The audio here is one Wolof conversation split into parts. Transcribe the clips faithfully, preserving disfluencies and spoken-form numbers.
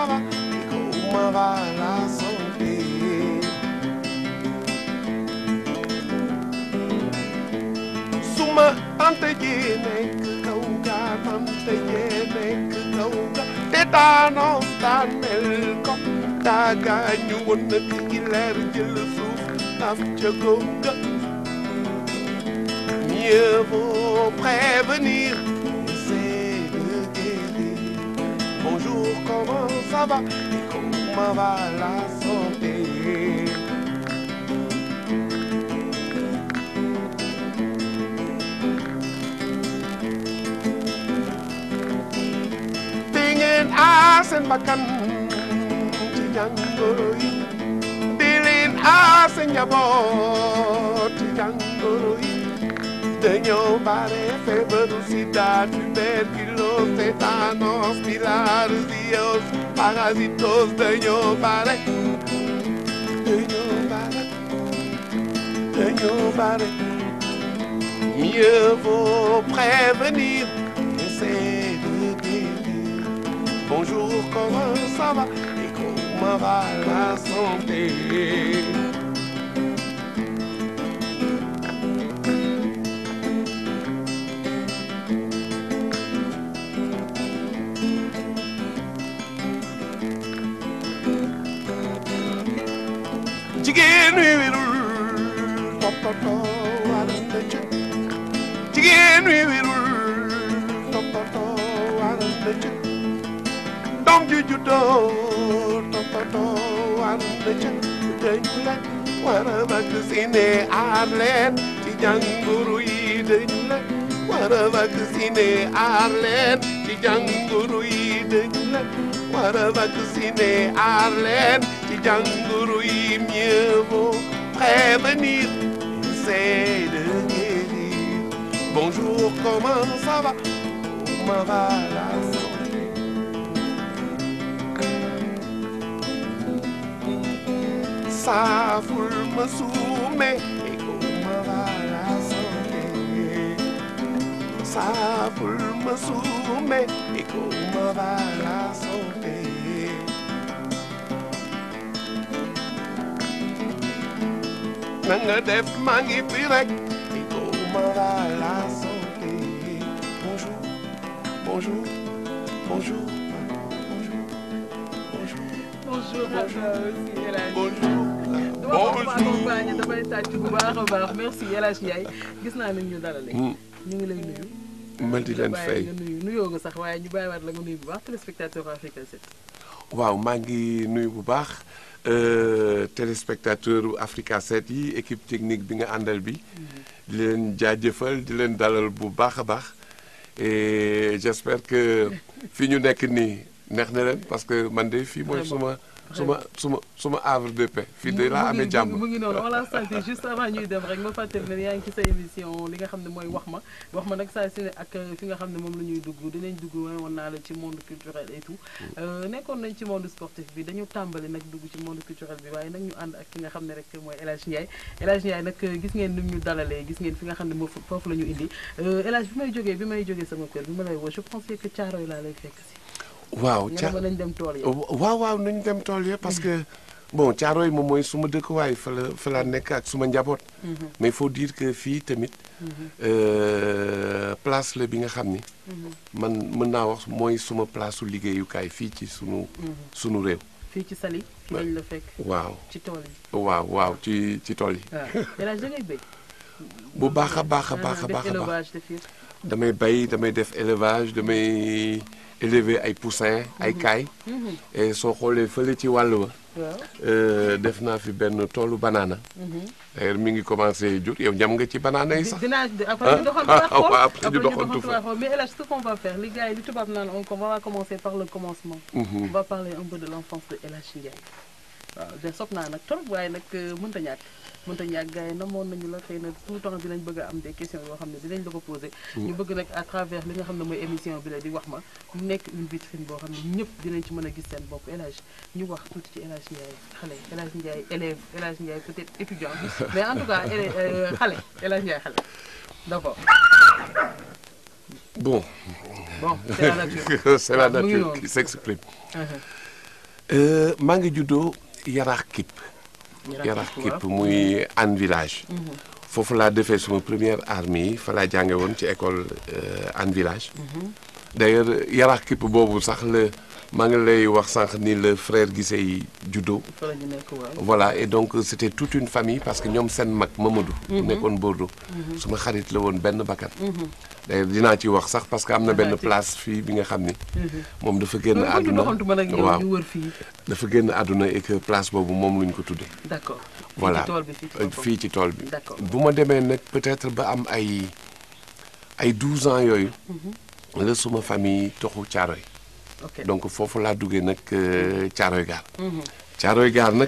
ça va et comment va la santé? Suma tante ji nekk kaw ga tante ji nekk kaw ga te daanoo daaneel ko daa gaañu woon na ki leer jël suuf taf ca kaw ga. Mieux vaut prévenir, essayer de guérir. Bonjour, comment ça va et comment va la santé? Dingin asen bakkan ci jàngoro yi, di leen asen njaboot ci jàngoro yi. Dañoo bare feebaru sida, tuberculose, tétanos, bilharziose, parasitos. Dañoo bare, dañoo bare, dañoo bare. Mieux vaut prévenir, essayer de guérir. Bonjour, comment ça va et comment va la santé? Jigéen wi wirul toppatoo war na ca. Jigéen wi wirul toppatoo war na ca. Doom ju juddoo toppatoo war na ca. Dañu leen war a vacciner aar leen ci jàngoro yi. Dañu leen war a vacciner aar leen ci jàngoro yi. Dañu leen war a vacciner aar leen ci jàngoro yi. Mieux vaut prévenir, essayer de guérir. Bonjour, comment ça va? Comment va la santé? Saaful ma suume et comment va la santé? Saaful ma suume et comment va la santé? Nanga def maa ngi fi rek et comment va la santé? Bonjour, bonjour, bonjour, bonjour, bonjour. Bonjour à toi aussi El Hadj. Bonjour. Bonjour. damay tàcc bu baax a baax merci El Hadj Ndiaye gis naa nañ ñu dalale. ñu ngi lay nuyu. ma di leen fay nga nuyu nuyoo nga sax waaye ñu bàyyiwaat la nga nuyu bu baax téléspectateur Africa sept. waaw maa ngi nuyu bu baax téléspectateur Africa sept yi équipe technique bi nga àndal bi. di leen jaajëfal di leen dalal bu baax a baax et j'espère que fi ñu nekk nii neex na leen parce que man de fii mooy suma suma suma suma havre de paix fii de laa amee jàmm. mu ngi noonu on l'a senti juste avant ñuy dem rek ma fàttali ne yaa ngi ci sa émission li nga xam ne mooy wax ma wax ma nag saa si ne ak fi nga xam ne moom la ñuy dugg dinañ dugg woon naa la ci monde culturel et tout nekkoon nañ ci monde sportif bi dañu tàmbali nag dugg ci monde culturel bi waaye nag ñu ànd ak ki nga xam ne rek mooy El Hadj Ndiaye El Hadj Ndiaye nag gis ngeen ni ñu dalalee gis ngeen fi nga xam ne moo foofu la ñu indi El Hadj bi may jógee bi may jógee sama kër bi ma lay woo je pensais que Thiaroye laa lay fekk si. waaw ca nañ dem tool yi. waaw waaw nañ dem tool yi parce que bon Thiaroye moom mooy suma dëkkuwaay fa la fa la nekk ak suma njaboot. mais il faut dire que fii tamit place la bi nga xam ni. man mën naa wax mooy suma place su liggéeyukaay fii ci sunu. sunu réew. fii ci Saly. fi lañ la fekk. waaw ci tool yi. waaw waaw ci ci tool yi. waaw El Hadj da ngay béy. bu baax a baax a baax a baax a baax damay bay damay def élevage damay élever ay poussins ay kaay. et soo xoolee fële ci wàll ba. def naa fi benn toolu banaana. d'ailleurs mi ngi commencé jur yow ñam nga ci banaana yi sax. dinaa après ñu doxantu après ñu doxantu fa mais El Hadj ce qu'on va faire li gars yi li tubaab naan on va commencer par le commencement. on va parler un peu de l'enfance de El Hadj Ndiaye. waaw de sopp naa nag trop waaye nag mënta ñàkk mënta ñàkk gars yi namoon nañu la xëy na tout le temps dinañ bëgg a am des questions yoo xam ne dinañ la ko poser. ñu bëgg nag à travers li nga xam ne mooy émission bi la di wax ma mu nekk une vitrine boo xam ne ñëpp dinañ ci mën a gis seen bopp El Hadj ñu wax tuuti ci El Hadj Ndiaye xale El Hadj Ndiaye élève El Hadj Ndiaye peut-être étudiant mais en tout cas xale El Hadj Ndiaye xale d'abord. bon. bon c'est la nature. c'est la nature qui s'exprime. maa ngi juddoo Yaraax Kipp. Yaraax Kipp muy Hann Village. foofu laa defee suma première armée yi fa laa jànge woon ci école Hann Village. d'ailleurs Yaraax Kipp boobu sax la maa ngi lay wax sànq ni le frère Guissé yi juddoo. voilà et donc c'était toute une famille parce que ñoom seen mag Mamadou. nekkoon Bordeaux. suma xarit la woon benn bakkan. d'ailleurs dinaa ci wax sax parce que am na benn place fii bi nga xam ni. moom dafa génn àdduna waaw dafa génn àdduna et que place boobu moom lu ñu ko tuddee. d'accord voilà fii ci tool bi. bu ma demee nag peut-être ba am ay ay douze ans yooyu. la suma famille toxu Caaroy. donc foofu laa duggee nag Caaroy Gaar. Caaroy Gaar nag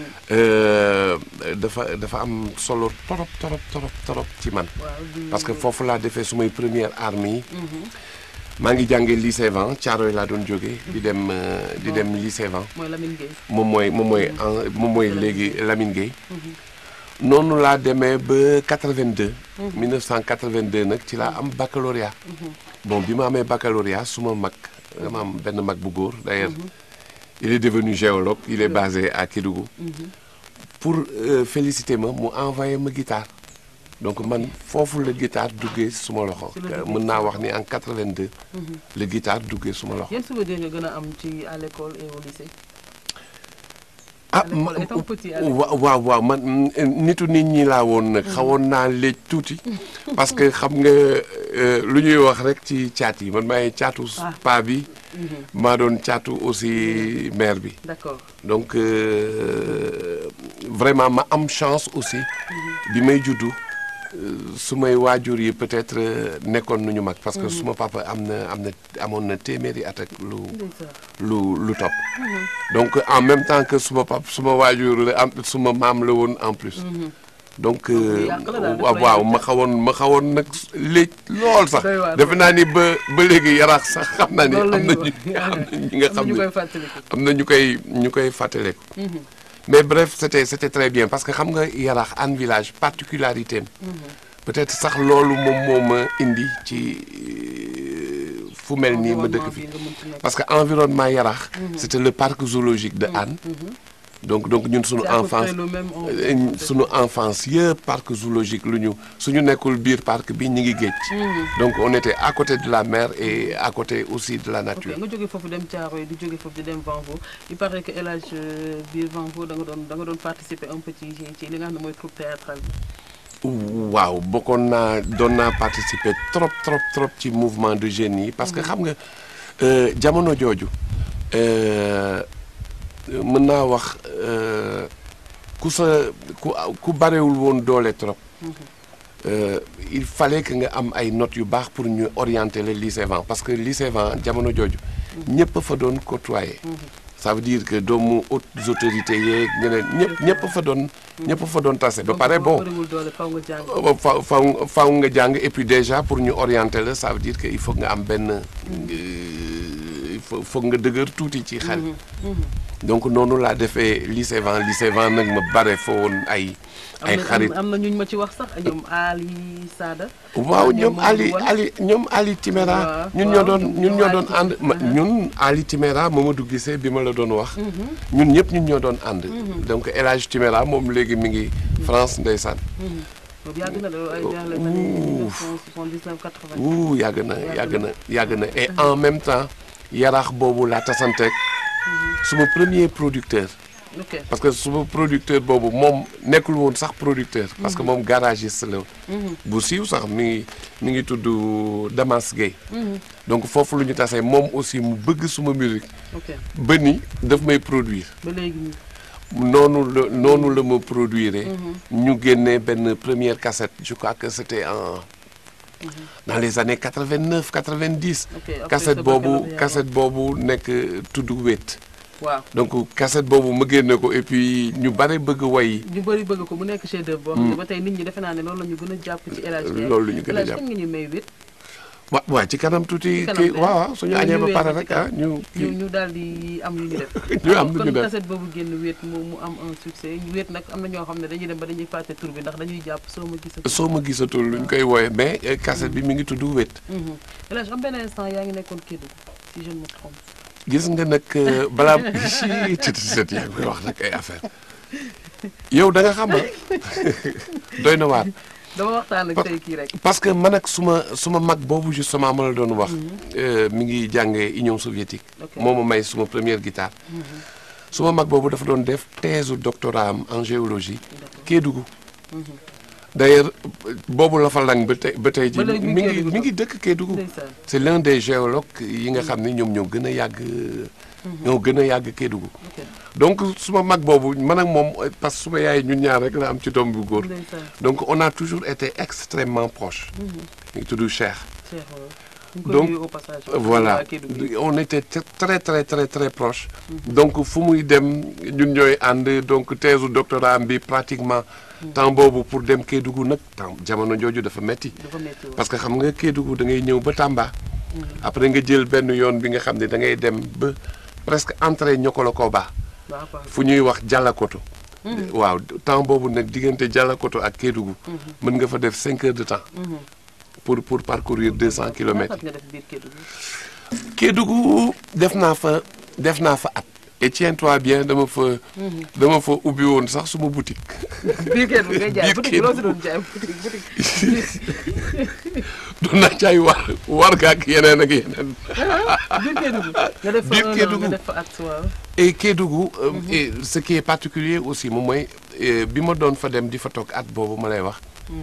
dafa dafa am solo torop torop torop torop ci man. parce que foofu laa defee sumay première armée yi. maa ngi jàngee lycée Van Caaroy laa doon jógee. di dem di dem lycée Van. mooy Lamine Gueye. moom mooy moom mooy moom mooy léegi Lamine Gueye. noonu laa demee ba quatre-vingt-deux. mille neuf cent quatre-vingt-deux nag ci laa am baccalauréat. bon bi ma amee baccalauréat suma mag dama am benn mag bu góor d'ailleurs il est devenu géologue il est basé à Kédougou. pour euh, féliciter ma mu envoyé ma guitare donc man foofu la guitare duggee suma loxo. mën naa wax ni en quatre-vingt-deux. la guitare duggee suma loxo. yan souvenirs nga gën a am ci à l'école et au lycée. ah waaw waaw man nitu nit ñi laa woon nag xawoon naa léej tuuti parce que xam nga lu ñuy wax rek ci caat yi man maay caatu pa bi maa doon caatu aussi mère bi d'accord donc euh, vraiment ma am chance aussi bi may juddu su may waajur yi peut-être nekkoon nañu mag parce que suma papa am na am na amoon na téeméeri at ak lu lu lu topp donc en même temps que suma papa suma waajur la am suma maam la woon en plus donc waaw ma xawoon ma xawoon nag léegi lool sax defe naa ni ba ba léegi Yaraax sax xam naa ni am na ñu am na ñi nga xam ne am na ñu koy ñu koy fàttaliku mais bref c'était c'était très bien parce que xam nga Yaraax Hann Village particularité am peut-être sax loolu moom moo ma indi ci fu mel nii ma dëkk fi parce que environnement Yaraax c'était le parc zoologique de Hann donc donc ñun suñu enfance suñu enfance yëpp parc zoologique lu ñu suñu nekkul biir parc bi ñu ngi géej donc on était à côté de la mer et à côté aussi de la nature. nga jógee foofu dem Thiaroye di jógee foofu di dem Vanvo il paraît que El Hadj biir Vanvo da nga doon da nga doon participer un peu ci ci li nga xam ne mooy troupe théâtrale bi. waaw bokkoon naa doon naa participer trop trop trop ci mouvement de jeunes yi parce que xam nga jamono jooju. mën naa wax ku sa ku ku barewul woon doole trop il fallait que nga am ay notes yu baax pour ñu orienter le lycée Van parce que lycée Van jamono jooju ñëpp fa doon côtoyer ça veut dire que doomu hautes autorités yeeg ñeneen ñëpp ñëpp fa doon ñëpp fa doon tase ba pare bon faw faw faw nga jàng et puis déjà pour ñu orienter la ça veut dire que il faut nga am benn il faut foog nga dëgër tuuti ci xel donc noonu laa defee lycée Van lycée Van nag ma bare fa woon ay ay xarit am na ñu ma ci wax sax ñoom Ali Sada waaw ñoom Ali Ali ñoom Ali Timéra ñun ñoo doon ñun ñoo doon ànd ñun Ali Timéra Mamadou Guissé bi ma la doon wax ñun ñëpp ñun ñoo doon ànd donc El Hadj Timéra moom léegi mi ngi France ndeysaan wuu yàgg na yàgg na yàgg na et en même temps Yaraax boobu laa tasanteeg suma premier producteur Okay. parce que suma producteur boobu moom nekkul woon sax producteur parce que moom garagiste la bu siiw sax mi ngi mi ngi tudd Damas Gueye donc foofu lu ñu tasee moom aussi mu bëgg suma musique ba ni daf may produire ba léegi noonu la noonu la ma produire ñu génnee benn première cassette je crois que c'était en dans les années quatre-vingt-neuf quatre-vingt-dix cassette boobu cassette boobu nekk tudd Wéet waaw donc cassette boobu ma génne ko et puis ñu bari bëgg way ñu bari bëgg ko mu nekk chef d'œuvre boo xam ne ba tey nit ñi defe naa ne loolu la ñu gën a jàpp ci El Hadj loolu la ñu gën a jàpp nga ñu may Wéet wa waaw ci kanam tuuti kii waaw waaw suñu añee ba pare rek ah ñu ñu ñu daal di am lu ñu def ñu am lu ñu kon def cassette boobu génn Wéet mu mu am un succès Wéet nag am na ñoo xam ne dañuy dem ba dañuy fàtte tur bi ndax dañuy jàpp soo ma gisatul soo ma gisatul luñ koy wooye mais cassette bi mi ngi tudd Wéet El Hadj am benn instant yaa ngi nekkoon Kédougou si je ne me trompe gis nga nag balaa si titi set yaa ngi wax nag ay affaire yow da nga xam doy na waar. dama waxtaan ak tey kii rek. parce que man ak suma suma mag boobu justement ma la doon wax. mi ngi jàngee Union soviétique. moo ma may suma première guitare. suma mag boobu dafa doon def thèse doctorat am en géologie. Kédougou. d'ailleurs boobu la fa lang ba tey ba tey ji mi ngi mi ngi dëkk Kédougou. c'est l'un des géologues yi nga xam ni ñoom ñoo gën a yàgg. ñoo gën a yàgg Kédougou. donc suma mag boobu man ak moom parce que suma yaay ñun ñaar rek la am ci doom bu góor. donc on a toujours été extrêmement proches. ñu tudd Cheikh. donc voilà on était très très très très proches. donc fu muy dem ñun ñooy ànd donc thèse doctorat bi pratiquement. temps boobu pour dem Kédougou nag temps jamono jooju dafa metti parce que xam nga Kédougou da ngay ñëw ba Tamba. après nga jël benn yoon bi nga xam ne da ngay dem ba presque entrée Niokolo-Koba. fu ñuy wax Dialakoto. waaw temps boobu nag diggante Dialakoto ak Kédougou. mën nga fa def cinq heures de temps. pour pour parcourir deux cents kilomètres. Kédougou def naa fa def naa fa at. et tiens-toi bien dama fa. dama fa ubbi woon sax suma boutique. biir Kédougou ngay jaay boutique loo si doon jaay boutique. doon naa jaay war war ga ak yeneen ak yeneen. biir Kédougou. nga def fa nga def fa at waaw. et Kédougou. et ce qui est particulier aussi moom mooy bi ma doon fa dem di fa toog at boobu ma lay wax.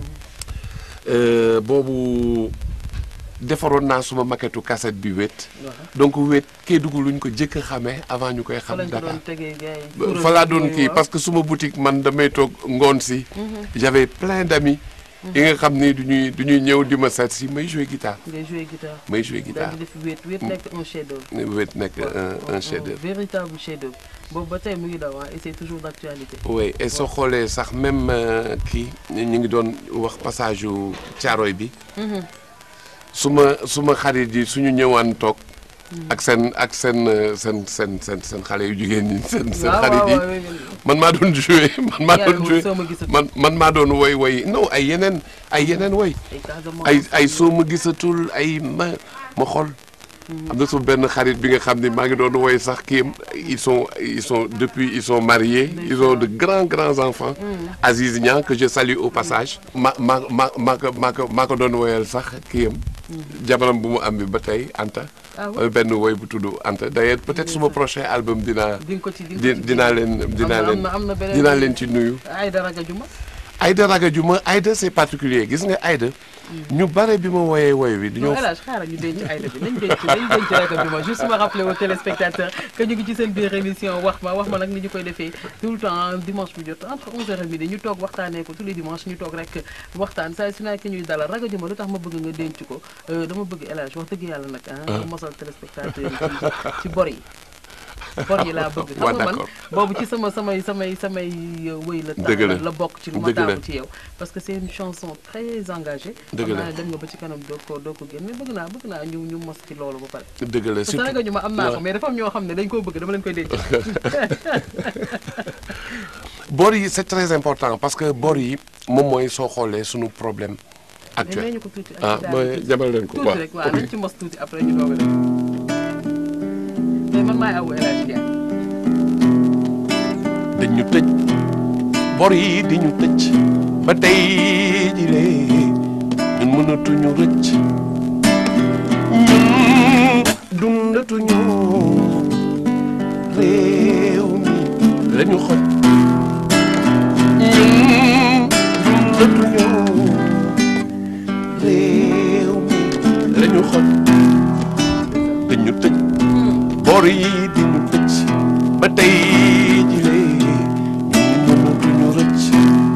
boobu defaroon naa suma maquette cassette bi wet. donc wet Kédougou luñ ko jëkk a xamee avant ñu koy xam Dakar. fa laa doon kii parce que suma boutique man damay toog ngoon si. j'avais plein d'amis. yi nga xam ni du ñuy du ñuy ñëw di ma seet si may jouer guitare. ngay jouer guitare. may jouer guitare. daal di def wet wet nekk un chef-d'œuvre. wet nekk un un chef-d'œuvre. véritable chef-d'œuvre boobu ba tey mu ngi daw et c'est toujours d'actualité. oui et soo xoolee sax même kii ñu ngi doon wax passage yu Caaroy bi. suma suma xarit yi suñu ñëwaan toog. ak seen ak seen seen seen seen seen xale yu jigéen ñi seen seen xarit yi man maa doon joué man maa doon joué man man maa doon woy woy non ay yeneen ay yeneen woy ay ay soo ma gisatul ay ma ma xool am na su benn xarit bi nga xam ne maa ngi doon woy sax kii ils sont ils sont depuis ils sont mariés ils ont de grands grands enfants. Aziz Niang que je salue au passage. ma ma ma maa ko maa ko maa ko doon woyal sax kii am. jabaram bu mu am bi ba tey Anta. benn woy bu tudd Anta d'ailleurs peut-être suma prochain album dinaa. dinaa leen dinaa leen dinaa leen ci nuyu. Aïda Ragajuma. Aïda Ragajuma Aïda c'est particulier gis nga Aïda. ñu bare bi ma woyee woy wi. dañoo El Hadj xaaral ñu denc Aïda bi nañ denc nañ denc Ragajuma juste ma rappeler aux téléspectateurs que ñu ngi ci seen biir émission wax ma wax ma nag ni ñu koy defee tout le temps dimanche bu jot entre onze heures et midi ñu toog waxtaanee ko tous les dimanches ñu toog rek waxtaan saa su nekk ñuy dalal Ragajuma lu tax ma bëgg nga denc ko dama bëgg El Hadj wax dëgg yàlla nag ah mosal téléspectateurs yi ci bor yi. bor yi laa bëgg xam nga man boobu ci sama samay samay samay wëy la tax la bokk ci lu ma taamu ci yow parce que c'est une chanson très engagée xam naa dem nga ba ci kanam doo ko doo ko génn mais bëgg naa bëgg naa ñu ñu mos ci loolu ba pare dëgg la surtout parce que ñu ma am naa ko mais dafa am ñoo xam ne dañ koo bëgg dama leen koy denc bor yi c'est très important parce que bor yi moom mooy soo xoolee suñu problème actuel ñu ko tuuti ah mooy jamal leen ko tuuti rek waaw nañ ci mos tuuti après ñu doog a def man maay awu El Hadj Ndiaye. dañu tëj bor yi di ñu tëj ba tey ji lee ñun mënatuñu rëcc ñun dundatuñu réew mi lañu xoj ñun dundatuñu réew mi lañu xoj dañu tëj bor yi di ñu tëj ba tey ji lee ñun mënatuñu rëcc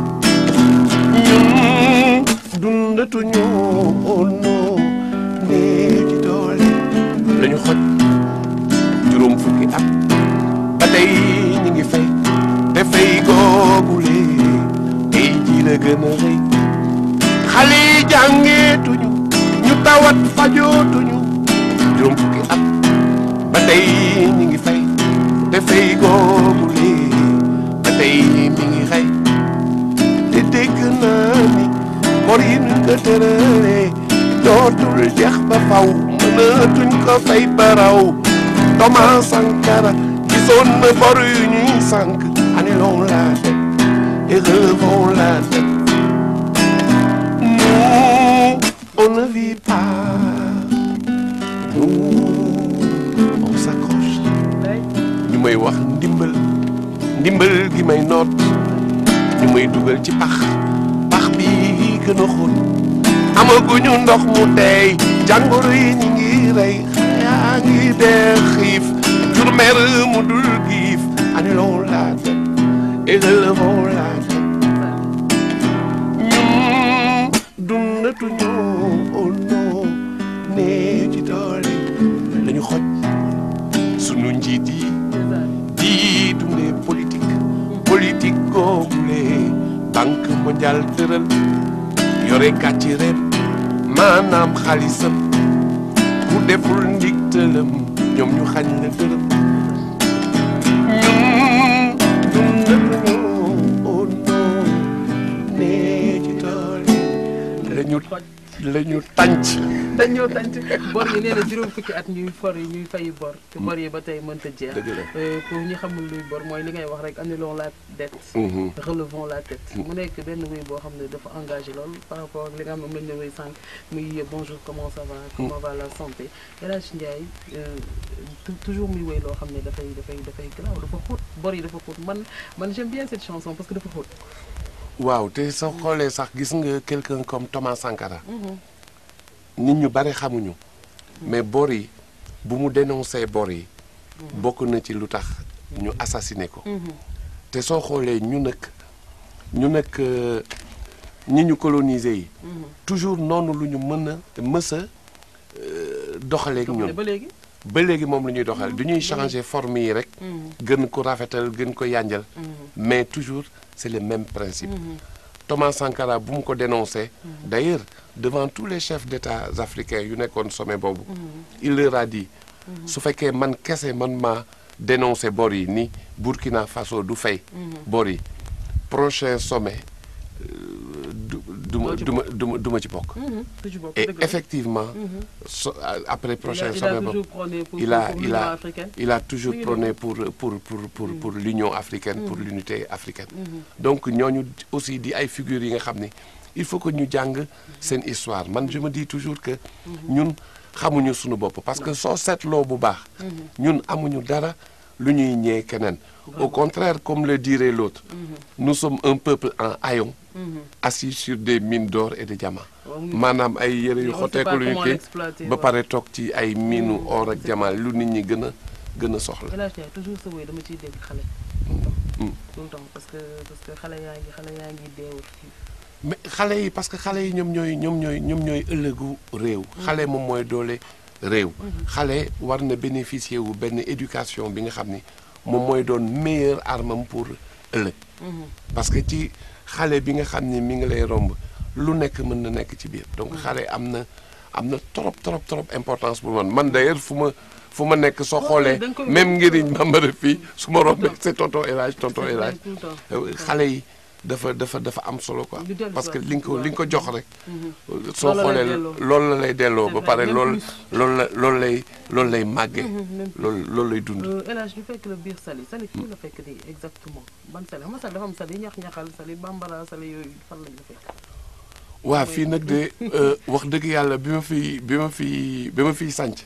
ñun dundatuñu oh non néew ji doole lañu xoj juróom fukki at ba tey ñu ngi fay te fay googule tey ji la gën a rëy xale yi jàngeetuñu ñu tawat fajootuñu juróom fukki at ba tey ñu ngi fay te fay googule ba tey mi ngi xay te dégg naa ni bor yi nuñ ko tëralee dootul jeex ba faw mënatuñ ko fay baraw Thomas Sankara gisoon na bor yu ñuy sànk annulons la dette et relevons la tête. Nous on ne vit pas, nous on s'accroche. ñu may wax ndimbal ndimbal gi may noot ñu may dugal ci pax pax bi gën a xóot amaguñu ndox mu tey jàngoro yi ñi ngi rey yaa ngi dee xiif jur mer mu dul giif annulons la dette et relevons la tête. ñun dundatuñu oh non nee ci doole lañu xoj sunu njiit yi di dundee politique politique googule banque mondiale tëral yore gàcci ren maanaam xaalisam ku deful ndigtalam ñoom ñu xañ la dërëm. ñun dundatuñu oh non nee ci doole lañu lañu tànc dañoo tànc bor yi nee na juróom fukki at ñuy for yi ñuy fayi bor te bor yi ba tey mënta jeex. pour ñi xamul luy bor mooy li ngay wax rek annulons la dette. relevons la tête. mu nekk benn wéy boo xam ne dafa engagé lool par rapport ak li nga xam ne moom lañ leen wéy sànq muy bonjour comment ça va. comment va la santé. El Hadj Ndiaye toujours muy wéy loo xam ne dafay dafay dafay garaaw dafa xóot bor yi dafa xóot man man j'aime bien cette chanson parce que dafa xóot. waaw te soo xoolee sax gis nga quelqu'un comme Thomas Sankara. nit ñu bari xamuñu. mais bor yi bu mu dénoncé bor yi. bokk na ci lu tax ñu assassiné ko. te soo xoolee ñu nag ñu nag ñi ñu colonisé yi. toujours noonu lu ñu mën a mës a doxalee ak ñun. ba léegi. ba léegi moom lu ñuy doxal du ñuy changer forme yi rek. gën ko rafetal gën ko yànjal. mais toujours c'est le même principe. Thomas Sankara bu mu ko dénoncé. d'ailleurs devant tous les chefs d'État africains yu nekkoon sommet boobu. il leur a dit. su fekkee man kese man maa dénoncé bor yi ni Burkina Faso du fay. bor yi prochain sommet du du ma du ma du ma du ma ci bokk. et effectivement. so après prochain sommet boobu il a il a il a toujours prôné pour pour pour pour pour l'Union africaine pour l'unité africaine. donc ñooñu aussi di ay figures yi nga xam ni il faut que ñu jàng seen histoire man je me dis toujours que ñun xamuñu suñu bopp parce que soo seetloo bu baax. ñun amuñu dara lu ñuy ñee keneen. au contraire comme le dirait l'autre nous sommes un peuple en haillons. assis sur des mines d'or et de diamants. maanaam ay yëre yu xoteeku lu ñu kii ba pare toog ci ay minu or ak diamant lu nit ñi gën a gën a soxla. El Hadj Ndiaye toujours sa wéy dama ciy dégg xale. tout le temps parce que parce que xale yaa ngi xale yaa ngi deewul. mais xale yi parce que xale yi ñoom ñooy ñoom ñooy ñoom ñooy ëllëgu réew. xale moom mooy doole réew. xale war na bénéficier wu benn éducation bi nga xam ni moom mooy doon meilleure arme pour ëllëg. parce que ci xale bi nga xam ni mi ngi lay romb lu nekk mën na nekk ci biir donc xale am na am na trop trop trop importance pour man man d'ailleurs fu ma fu ma nekk soo xoolee même ngiriñ bambara fii su ma rombee c'est tonton El Hadj tonton El Hadj xale yi dafa dafa dafa am solo quoi parce que li nga ko li nga ko jox rek soo xoolee loolu la lay delloo ba pare loolu loolu la loolu lay loolu lay màggee loolu loolu lay dund. El Hadj ñu fekk la biir Saly Saly fii la fekk nii exactement ban Saly xam nga Saly dafa am Saly ñax-ñaxal Saly bambara Saly yooyu fan lañ la fekk. waaw fii nag de wax dëgg yàlla bi ma fi bi ma fi bi ma fiy sànc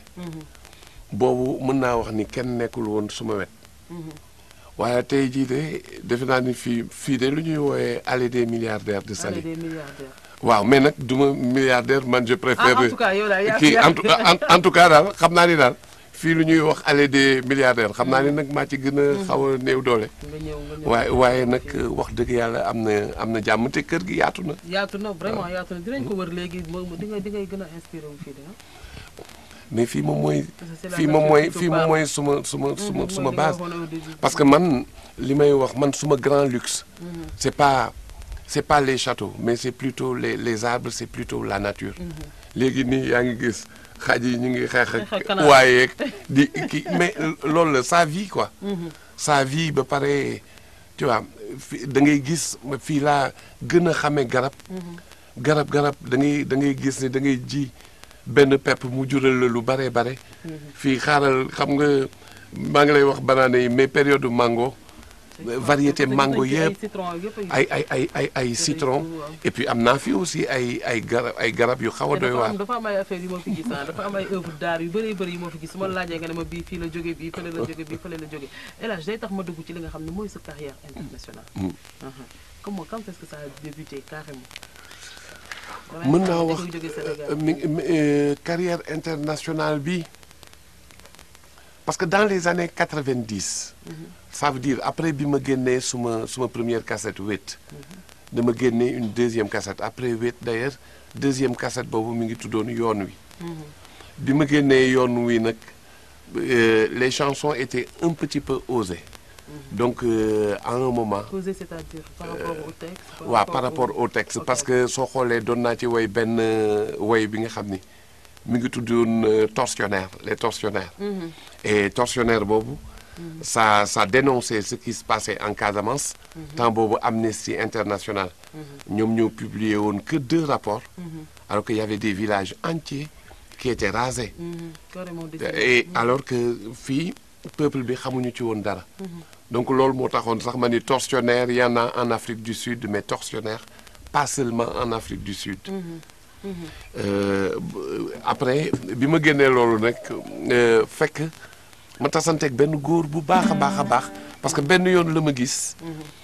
boobu mën naa wax ni kenn nekkul woon suma wet waaye tey jii de defe naa ni fii fii de lu ñuy wooyee allée des milliardaires de Saly. allée des milliardaires. waaw mais nag du ma milliardaire man je préfère. en tout cas yow daal kii en tout en tout cas daal xam naa ni daal fii lu ñuy wax allée des milliardaires xam naa ni nag maa ci gën a xaw a néew doole. nga ñëw nga ñëw waaye waaye nag wax dëgg yàlla am na am na jàmm te kër gi yaatu na. yaatu na vraiment yaatu na dinañ ko wër léegi moom di nga di ngay gën a inspiré wu fii de mais fii moom mooy fii moom mooy fii moom mooy suma suma suma suma base parce que man li may wax man suma grand luxe c'est pas c'est pas les châteaux mais c'est plutôt les les arbres c'est plutôt la nature léegi nii yaa ngi gis xaj yi ñu ngi xeex ak waaye di kii mais loolu la ça vit quoi ça vit ba pare tu vois da ngay gis fii laa gën a xamee garab garab garab da ngay da ngay gis ne da ngay ji benn pepp mu jural la lu bare bare fii xaaral xam nga maa ngi lay wax banaane yi mais période mango variété mango yëpp ay ay ay ay ay citron et puis am naa fi aussi ay ay garab ay garab yu xaw a doy waar. dafa am ay affaire yu ma fi gis dafa am ay œuvre d'art yu bëree bëri yu ma fi gis su ma laajee nga ne ma bii fii la jóge bii fële la jóge bii fële la jóge El Hadj day tax ma dugg ci li nga xam ne mooy sa carrière internationale. comment quand est-ce que ça a débuté carrément. mën naa wax mi carrière internationale bi parce que dans les années quatre-vingt-dix. ça veut dire après bi ma génnee suma suma première cassette wét. dama génnee une deuxième cassette après wét d'ailleurs deuxième cassette boobu mi ngi tuddoon yoon wi. bi ma génnee yoon wi nag les chansons étaient un petit peu osées. donc euh, à un moment. Osé, c'est-à-dire par rapport au texte. waaw ouais, par rapport au texte okay. Parce que soo xoolee doon naa ci woy benn woy bi nga xam ni mi ngi tuddoon tortionnaire les tortionnaires. Mm-hmm. Et tortionnaire boobu. Mm-hmm. ça ça dénonçait ce qui se passait en Casamance. Mm-hmm. temps boobu Amnesty International. ñoom ñoo publié woon que deux rapports. Mm-hmm. alors qu'il y avait des villages entiers qui étaient rasés. Mm-hmm. Et alors que fii peuple bi xamuñu ci woon dara. Mm-hmm. donc loolu moo taxoon sax ma ni tortionnaire y en a en Afrique du Sud mais tortionnaire pas seulement en Afrique du Sud. Mm-hmm. Mm-hmm. Euh, après bi ma génnee loolu nag euh, fekk ma tasanteeg benn góor bu baax a baax a baax parce que benn yoon la ma gis.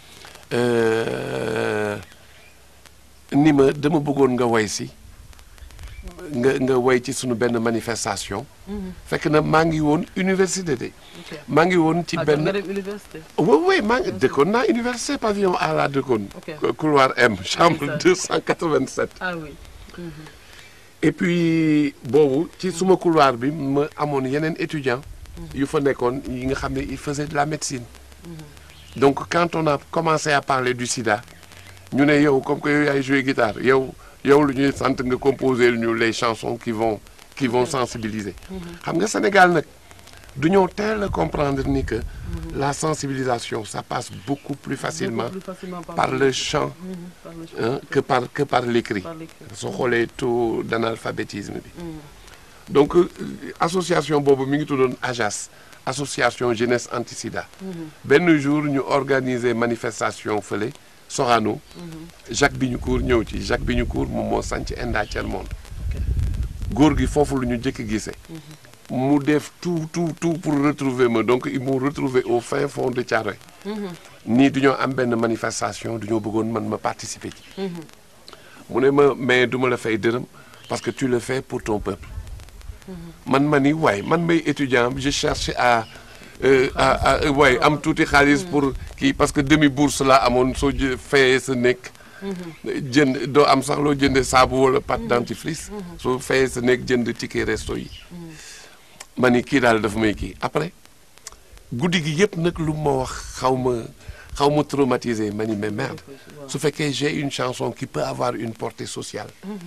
Euh, ni ma dama bëggoon nga woy si nga nga woy ci sunu benn manifestation. fekk na maa ngi woon université de. maa ngi woon ci benn oui oui maa ngi dëkkoon naa université pavillon A la dëkkoon. couloir M chambre deux cent quatre-vingt-sept. ah oui. et puis boobu ci suma couloir bi ma amoon yeneen étudiants. yu fa nekkoon yi nga xam ne ils faisaient de la médecine. donc quand on a commencé à parler du sida ñu ne yow comme que yow yaay jouer guitare yow yow lu ñuy sant nga composer ñu les chansons qui vont qui vont sensibiliser. xam nga Sénégal nag du ñoo teel a comprendre ni que la sensibilisation ça passe beaucoup plus facilement, beaucoup plus facilement par, par le chant, mmh, par le chant hein, que par que par l'écrit. soo xoolee taux d'analphabétisme bi. Mmh. donc euh, association boobu mi ngi tuddoon AJAS association jeunesse anti-sida. benn jour ñu organiser manifestation fële Sorano. Jacques Bignoucourt ñëw ci Jacques Bignoucourt moom moo sanc Enda Thiermonde. góor gi foofu lu ñu jëkk gisee. mu def tout tout tout pour retrouver ma donc ils m'ont retrouvé au fin fond de Thiaroye. nii du ñoo am benn manifestation du ñoo bëggoon man ma participer ci. mu ne ma mais du ma la fay dërëm parce que tu le fais pour ton peuple. man ma ni waay man may étudiant je cherche à euh, à à waay am tuuti xaalis pour kii parce que demi bourse la amoon soo jë fayee sa nekk. jënd doo am sax loo jëndee saabu wala pâte dentifrice. soo fayee sa nekk jënd ticket resto yi. ma ni kii daal dafa may kii après guddi gi yëpp nag lu ma wax xaw ma xaw ma traumatisé ma ni mais merde su fekkee j'ai une chanson qui peut avoir une portée sociale.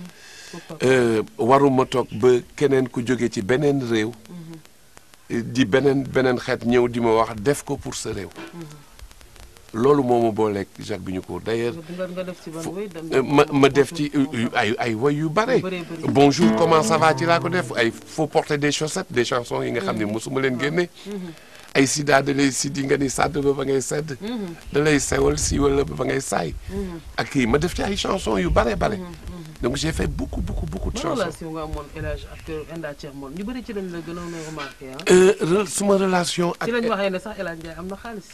waruma toog ba keneen ku jóge ci beneen réew. di beneen beneen xeet ñëw di ma wax def ko pour sa réew. loolu moo ma booleeg Jacques Bignoucourt d'ailleurs ma ma def ci ay ay woy yu bare. bonjour comment ça va ci laa ko def ay faut porter des chaussettes des chansons yi nga xam ne mosuma leen génne. ay sida da lay sidi nga ni sàdd ba ba ngay sedd. da lay sewal siiwal ba ba ngay saay. ak kii ma def ci ay chansons yu bare bare. donc j'ai fait beaucoup beaucoup beaucoup de chansons. relation nga amoon El Hadj ak Enda Thiermonde ñu bëri ci lañ la gënoon a remarqué ah. suma relation ak. ci lañ waxee ne sax El Hadj Ndiaye am na xaalis.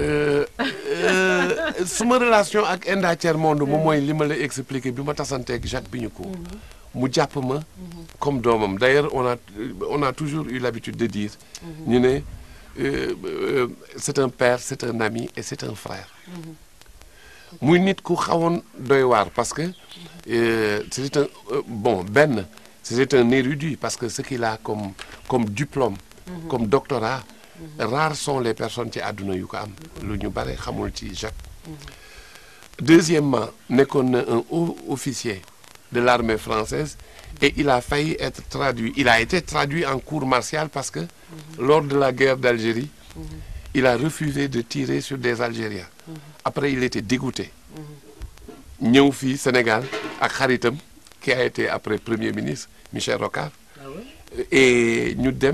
suma relation ak Enda Thiermonde moom mooy li ma la expliqué bi ma tasanteeg Jacques Bignoucourt. mu jàpp ma comme doomam d'ailleurs on a on a toujours eu l'habitude de dire. ñu ne c'est un père c'est un ami et c'est un frère. muy nit ku xawoon doy waar parce que euh, c'était un euh, bon benn c'était un érudit parce que ce qu'il a comme comme diplôme. Mm-hmm. comme doctorat. Mm-hmm. rares sont les personnes ci àdduna yu ko am. lu ñu bare xamul ci Jacques. Mm-hmm. deuxièmement nekkoon na un haut officier de l'armée française et il a failli être traduit il a été traduit en cour martiale parce que. Mm-hmm. lors de la guerre d'Algérie. Mm-hmm. il a refusé de tirer sur des Algériens. Après il était dégoûté. ñëw fii Sénégal ak xaritam qui a été après premier ministre Michel Rocard. Ah ouais? Et ñu dem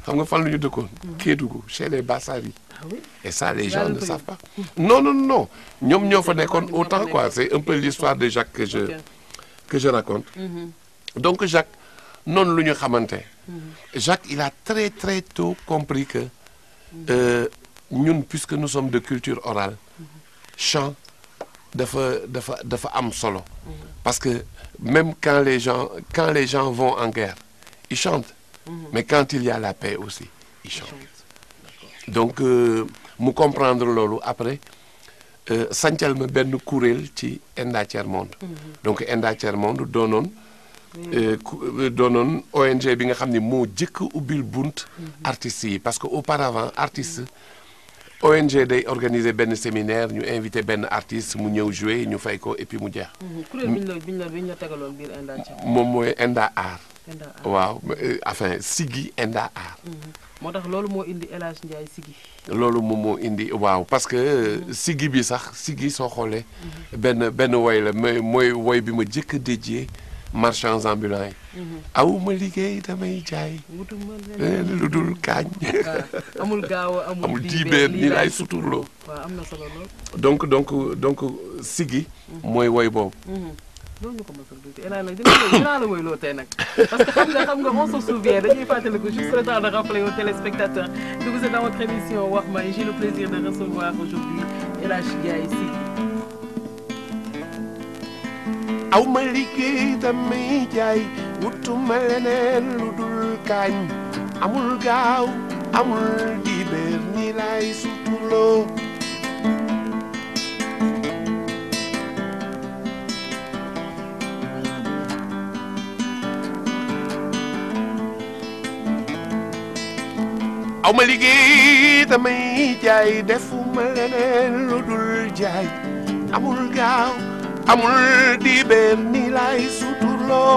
xam nga fan la ñu dëkkoon. Kédougou chez les Bassari. Ah oui. Et ça les gens Yàlla ne ko savent yëg. pas. Non non non ñoom ñoo fa nekkoon autant quoi c'est un peu l'histoire de Jacques que je Ok. que je raconte. Donc Jacques noonu lu ñu xamante. Jacques il a très très tôt compris que euh, ñun puisque nous sommes de culture orale chant dafa dafa dafa am solo. Parce que même quand les gens quand les gens vont en guerre ils chantent. Mais quand il y a la paix aussi ils chantent. Donc euh, mu comprendre loolu après euh, sancal ma benn kuréel ci Enda Tiers Monde. Donc Enda Tiers Monde doonoon euh, ku- doonoon O N G bi nga xam ne moo jëkk a ubbil bunt artistes yi parce que auparavant artiste O N G day organiser benn séminaire ñu invité benn artiste mu ñëw jouer ñu fay ko et puis mu jeex. kuréel bi ñu la bi ñu la bi ñu la tegaloon biir Enda Thiam. moom mooy Enda Art. Enda Art. waaw euh, enfin Siggi Enda Art. moo tax loolu moo indi El Hadj Ndiaye Siggi. loolu moom moo indi waaw parce que Siggi bi sax Siggi soo xoolee benn benn woy la mais mooy woy bi ma jëkk a dédié marchands ambulants yi. aw ma liggéey damay jaay wutuma eh, lu dul kaañ. waaw amul gaaw a amul amul diibeer ni laay suturloo. waaw am na solo lool. donc donc donc Siggi mooy woy boobu. loolu ñu ko mos a dugg El Hadj nag dina la dinaa la woyloo tey nag parce que xam nga xam nga on se souvient dañuy fàttaliku juste le temps de rappeler aux téléspectateurs que vous êtes dans votre émission Wax Ma et j'ai le plaisir de recevoir aujourd'hui El Hadj Ndiaye Siggi. aw ma liggéey damay jaay wutuma leneen lu dul kaañ amul gaaw amul dibeer ni laay suturloo. aw ma liggéey damay jaay defuma leneen lu dul jaay amul gaaw amul dibeer ni laay suturloo.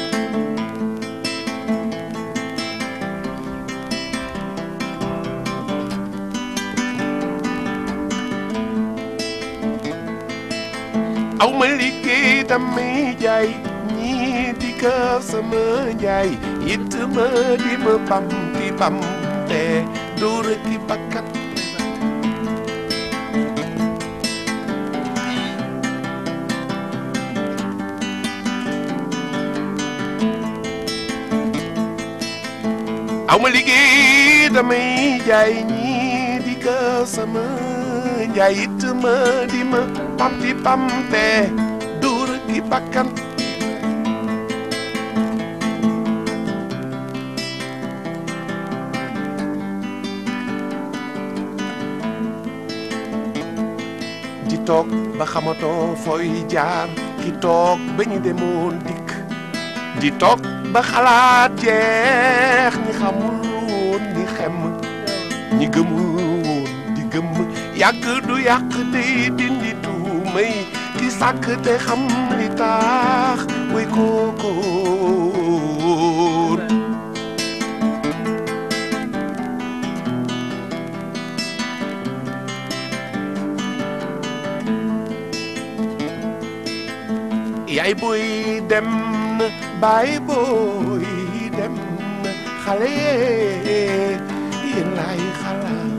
aw ma liggéey damay jaay ñii di ka sama njaay it ma di ma pam di pam te dóor ki bakkat. aw ma liggéey damay jaay ñii di ka sama njaay it ma di ma pam di pam te dóor ki bakkan. di toog ba xamatoo fooy jaar ki toog ba ñu demoon dikk di toog ba xalaat jeex ñi xamul woon di xem ñi gëmul woon di gëm yàgg du yàq day dindi tuumay ki sàkk te xam li tax way kookóor. yaay booy dem na baay booy dem na xale yéen laay xalaat.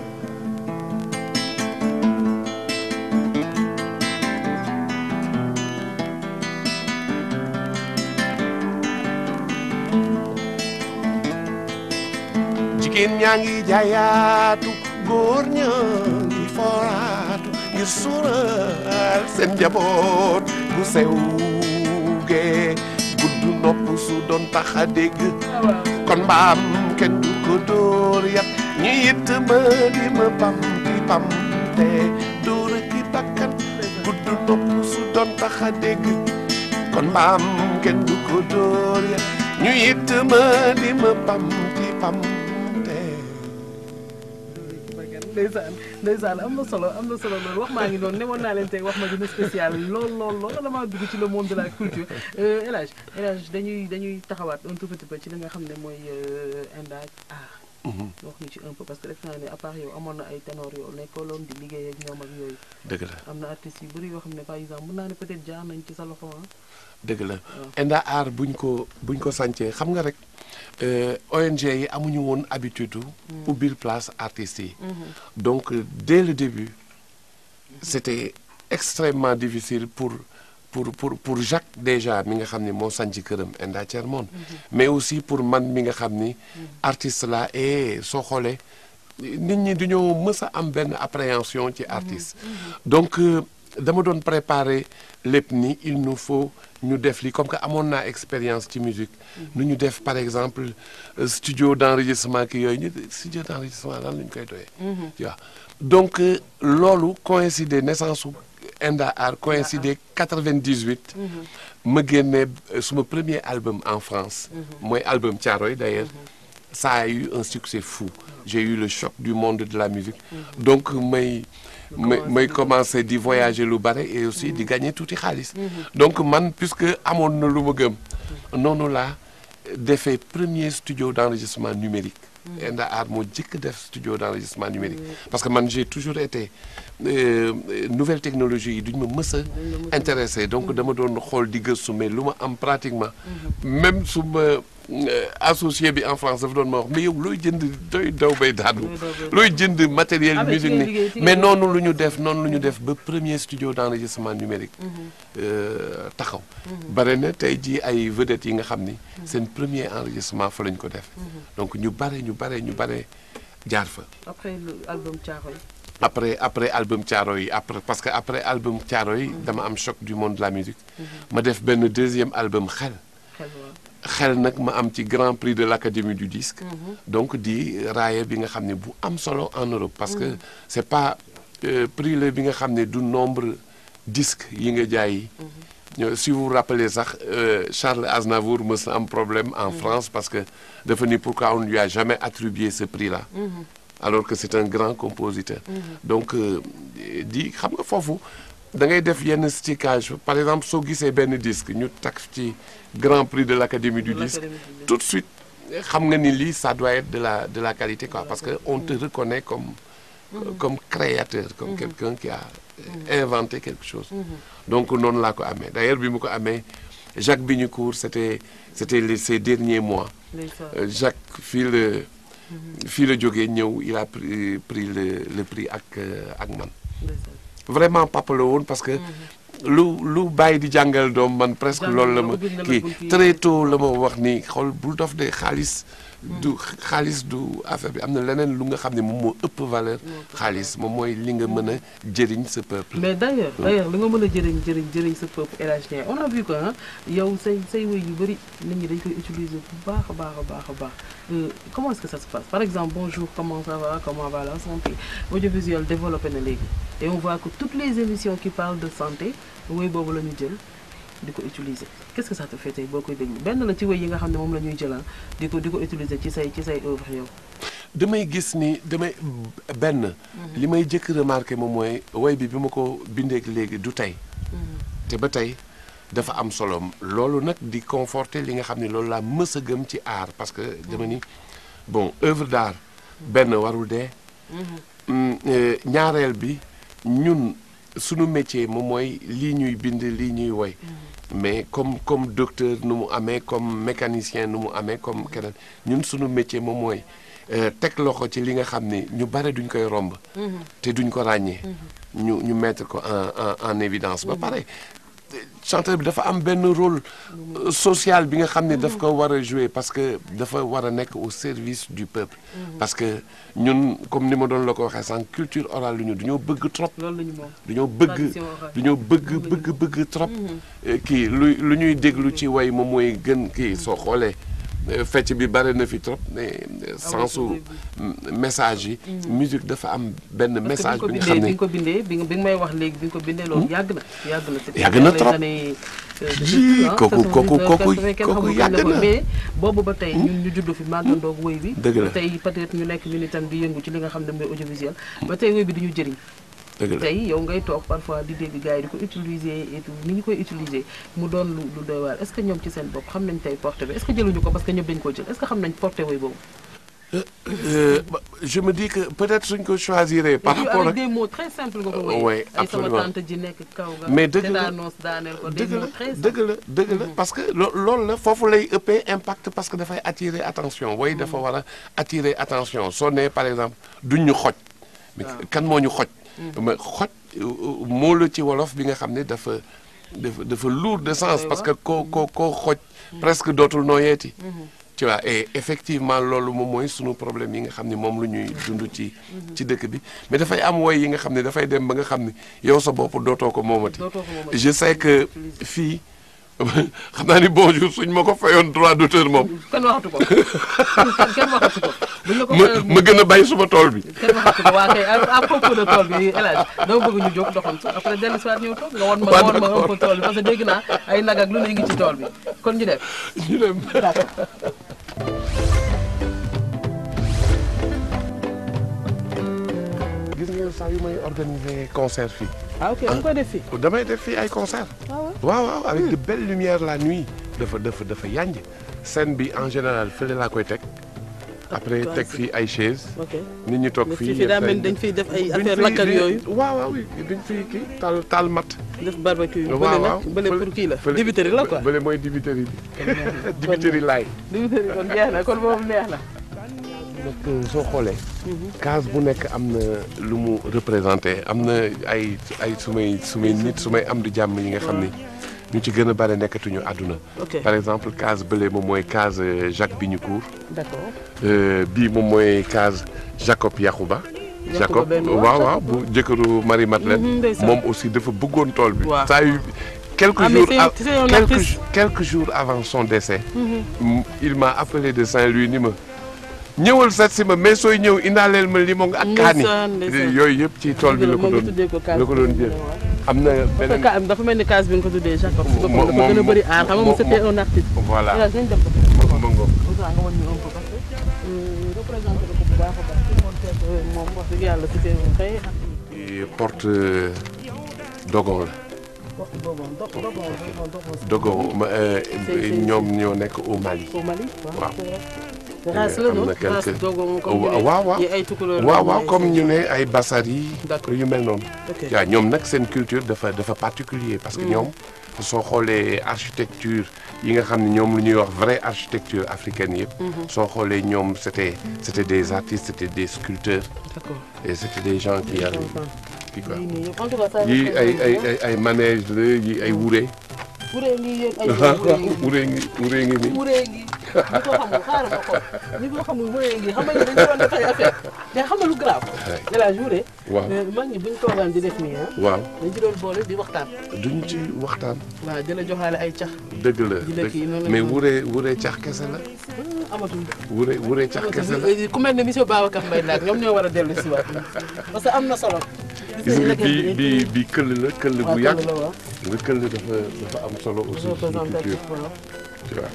jigéen ñaa ngi jaayaatu góor ñaa ngi foraatu ngir suural seen njaboot bu sew gee gudd nopp su doon tax a dégg kon mbaam kenn du ko dóor yat ñu it ma di ma pam di pam te dóor ki bakkan gudd nopp su doon tax a dégg kon mbaam kenn du ko dóor yat ñu it ma di ma pam di pam ndeysaan ndeysaan am na solo am na solo loolu wax maa ngi noonu ne woon naa leen tey wax ma dina spécial lool lool lool damaa dugg ci le monde de la culture El Hadj El Hadj dañuy dañuy taxawaat un tout petit peu ci li nga xam ne mooy Enda Art wax ñu ci un peu parce que def naa ne à part yow amoon na ay ténor yoo nekkoloon di liggéey ak ñoom ak yooyu. dëgg la am na artistes yu bëri yoo xam ne par exemple mën naa ne peut-être jaar nañ ci sa loxo ah. dëgg la Enda Art buñ ko buñ ko sancee xam nga rek O N G yi amuñu woon habitude ubbil place artistes yi. donc dès le début c'était extrêmement difficile pour pour pour pour Jacques déjà mi nga xam ni moo sanc këram Enda Thiermone mais aussi pour man mi nga xam ni artiste la et soo xoolee nit ñi dañoo mës a am benn appréhension ci artiste donc dama doon préparer lépp ni il nous faut ñu def li comme que amoon naa expérience ci musique nu ñu def par exemple studio d'enregistrement ki yooyu ñu studio d'enregistrement lan la ñu koy doyee tu vois donc loolu coïncidé naissance su Enda Art coïncidé quatre-vingt-dix-huit ma génne suma premier album en France mooy album Thiaroye d'ailleurs ça a eu un succès fou j'ai eu le choc du monde de la musique donc may may may commencé di voyager lu bare et aussi di gagner tuuti xaalis donc man puisque amoon na lu ma gëm noonu laa defee premier studio d'enregistrement numérique Enda Art moo jëkk def studio d'enregistrement numérique parce que man j'ai toujours été euh, nouvelle technologie yi duñ ma mës a intéressé donc dama doon xool di gëstu mais lu ma am pratiquement même su ma associé bi en France dafa doon ma wax mais yow looy jënd doy daw bay daanu looy jënd matériel musique ni mais noonu lu ñu def noonu lu ñu def ba premier studio d'enregistrement numérique taxaw bare na tey jii ay vedettes yi nga xam ni seen premier enregistrement fa lañ ko def donc ñu bare ñu bare ñu bare jaar fa après l'album Thiaroye après après album Thiaroye après parce que après album Thiaroye dama am choc du monde de la musique ma def benn deuxième album xel xel nag ma am ci grand prix de l'Académie du disque donc di raaye bi nga xam ne bu am solo en Europe parce que c'est pas euh, prix la bi nga xam ne du nombre disque yi nga jaay yi si vous vous rappelez sax euh, Charles Aznavour mës na am problème en France parce que dafa ni pourquoi on ne lui a jamais attribué ce prix-là alors que c'est un grand compositeur donc euh, di xam nga foofu da ngay def yenn stickage par exemple soo gisee benn disque ñu tag ci grand prix de l'Académie du disque tout de suite xam nga ni lii ça doit être de la de la qualité quoi parce que on te reconnaît comme comme créateur comme quelqu'un qui a inventé quelque chose donc noonu laa ko amee d'ailleurs bi mu ko amee Jacques Bignicourt c'était c'était les ces derniers mois euh, Jacques fii la fii la jógee ñëw il a pris, pris le le prix ak ak man vraiment papa la woon parce que lu lu bàyyi di jàngal doom man presque loolu la ma kii très tôt la ma wax ni xool bul dof de xaalis du xaalis du affaire bi am na leneen lu nga xam ne moom moo ëpp valeur xaalis moom mooy li nga mën a jëriñ sa peuple mais d'ailleurs d'ailleurs li nga mën a jëriñ jëriñ jëriñ sa peuple El Hadj Ndiaye on a vu que yow say say wéy yu bëri nit ñi dañ koy utiliser bu baax a baax a baax a baax comment est-ce que ça se passe par exemple bonjour comment ça va comment va la santé audiovisuel développé na léegi et on voit que toutes les émissions qui parlent de santé wéy boobu la ñu jël di ko utiliser qu'est-ce que ça te fait tey boo koy déglu benn la ci wéy yi nga xam ne moom la ñuy jël di ko di ko utiliser ci say ci say œuvre yow. damay gis ni damay benn. li may jëkk remarqué moom mooy woy bi bi ma ko bindeek léegi du tey. te ba tey dafa am solo loolu nag di conforter li nga xam ne loolu laa mës a gëm ci art parce que dama ni bon œuvre d'art benn warul dee. ñaareel bi ñun. sunu métier moom mooy lii ñuy bind lii ñuy woy mais comme comme docteur nu mu amee comme mécanicien nu mu amee comme keneen ñun sunu métier moom mooy teg loxo ci li nga xam ne ñu bare duñ koy romb te duñ ko ràññee ñu ñu mettre ko en en en évidence ba pare chanteur bi dafa am benn rôle social bi nga xam ne daf ko war a jouer parce que dafa war a nekk au service du peuple parce que ñun comme ni ma doon la ko waxee sànq culture orale lu ñu dañoo bëgg trop dañoo bëgg dañoo bëgg bëgg bëgg trop kii lu lu ñuy déglu ci way moom mooy gën kii soo xoolee fecc bi bare na fi trop mais sensu message yi musique dafa am benn message bi nga xam ne bi nga ko bindee bi nga may wax léegi bi nga ko bindee loolu yàgg na yàgg na yàgg na trop ji kooku kooku kooku kooku yàgg na mais boobu ba tey ñun ñu judd fi màggandoog woy bi dëgg la tey peut-être ñu nekk ñu itam di yëngu ci li nga xam ne mooy audiovisuel ba tey woy bi di ñu jëriñ tey yow ngay toog parfois di dégg gars yi di ko utiliser et tout ni ñu koy utiliser mu doon lu lu doy waar est-ce que ñoom ci seen bopp xam nañ tey portée bi est-ce que jëluñu ko parce que ñëpp dañu ko jël est-ce que xam nañ portée woy boobu Euh, euh, bah, je me dis que peut-être suñ ko choisiree par Et puis rapport avec ak des mots très simples nga ko woy. Oui, ay sama absolument. tante ji nekk kaw ga. Mais dëgg la tétanos daaneel ko des dëgg mots la très dëgg simples. la dëgg la parce que lo loolu la foofu lay ëppee impact parce que dafay attirer attention woy dafa war a attirer attention soo nee par exemple duñ ñu xoj. mais kan moo ñu xoj. mais xoj moo la ci wolof bi nga xam ne dafa dafa dafa lourd de sens parce que koo koo koo xoj presque dootul nooyeeti. tu vois et effectivement loolu moom mooy sunu problème yi nga xam ne moom lu ñuy dund ci ci dëkk bi mais dafay am woy yi nga xam ne dafay dem ba nga xam ne yow sa bopp dootoo ko moomati. Dootoo ko moomati. je sais que fii xam naa ni bonjour suñ ma ko fayoon droit d'auteur moom kenn waxatu ko kenn kenn waxatu ko. buñ la ko ma fayoon ma gën a bay suma tool bi. kenn waxatu ko waa kay à à propos de tool bi El Hadj dama bëgg ñu jóg doxantu après dellu si waat ñëw toog nga won ma nga won ma un peu tool bi parce que dégg naa ay nag ak lu ne ngi ci tool bi kon ñu def. ñu dem. gis nga saa yu may organiser concert fii. ah ok dañ koy def fii. damay def fii ay concert. waaw waaw avec de belles lumières la nuit. dafa dafa dafa yanj scène bi en général fële laa koy teg. après teg fii ay chaise. ok nit ñi toog fii fii daa mel dañ fiy def ay affaire lakk ak yooyu. waaw waaw oui duñ fiy kii taal taal mat. def barbecue. waaw bële waaw nag bële pour kii la. dibiteri la quoi. bële mooy dibiteri bi. dibiteri laay. dibiteri kon jeex na kon boobu neex na. nag soo xoolee. case bu nekk am na lu mu représenté am na ay ay sumay sumay nit sumay am di jàmm yi nga xam ni ñu ci gën a bare nekkatuñu àdduna. ok par exemple case bële moom mooy case Jacques Bignoucourt. d'accord. bii moom mooy case Jacob Yakhouba. Jacob waaw waaw bu jëkkëru Marie Madeleine. moom aussi dafa bëggoon tool bi. waaw saa yu quelques Ah, mais jours c'est- av- c'est un quelques, artiste. quelques jours avant son décès. m- il m'a appelé de Saint-Louis ni ma ñëwal seet si ma mais sooy ñëw indaaleel ma limon ak kaani. Ndeysaan, ndeysaan. yooyu yëpp ci tool bi la ko moom nga doon tuddee ko case la ko doon jël. am na beneen Ka- dafa mel ni case bi nga ko tuddee Jacob. si boppam Moom- dafa gën a moom- bëri aar xam nga moom moom- c'était un artiste. voilà voilà dañ dem ko. ma ma ngoog. Autant nga wan ñu un peu parce que euh, représenté na ko bu baax a baax tout le monde sait que moom wax dëgg yàlla c'était un vrai artiste. Et porte euh, dogon la. Porte Dogon Do- Dogon Dogon Dogon dogon ma euh, c'est- c'est- ñoom ñoo nekk au Mali. au Mali. Waaw. c'est vrai. race la am non na race quelque- Dogon comme waaw waaw waaw yi ay tukulóor waaw lañu, waaw ay- comme ñu ne ay basari D'accord. yu mel noonu. ok waaw ñoom nag seen culture dafa dafa particulier parce que ñoom soo xoolee architecture yi nga xam ne ñoom lu ñuy wax vraie architecture africaine yëpp. soo xoolee ñoom c'était c'était des artistes c'était des sculpteurs d'accord. et c'était des gens qui avaient kii quoi Yii nii yëpp en tout cas ça yii reste ay ay un- ay ay manège la yii ay wure. wuree ngi yéen ay wuree ngi. wure ngi wure ngi nii. wuree ngi ñi ko xamul xaaral ma xool ñi ko xamul wuree ngi xam nga dañu doon def ay affaire mais xam nga lu grave. Ouais. de la journée. waaw mag ñi buñ toogaan di def nii ah. waaw dañ ci doon boole di waxtaan. duñ ci waxtaan. waaw di la joxaale ay cax. dëgg la Di la kii noonu la mais ñu- wure wure cax kese la. amatul. wure wure cax kese la. ku mel ne monsieur Babacar Mbaye nag ñoom ñoo war a dellu si waat parce que am na solo. gis nga bi bi bi këll la këll bu yàgg. la waaw. nga këll dafa dafa am solo aussi suñu culture représentatif waaw. tu vois.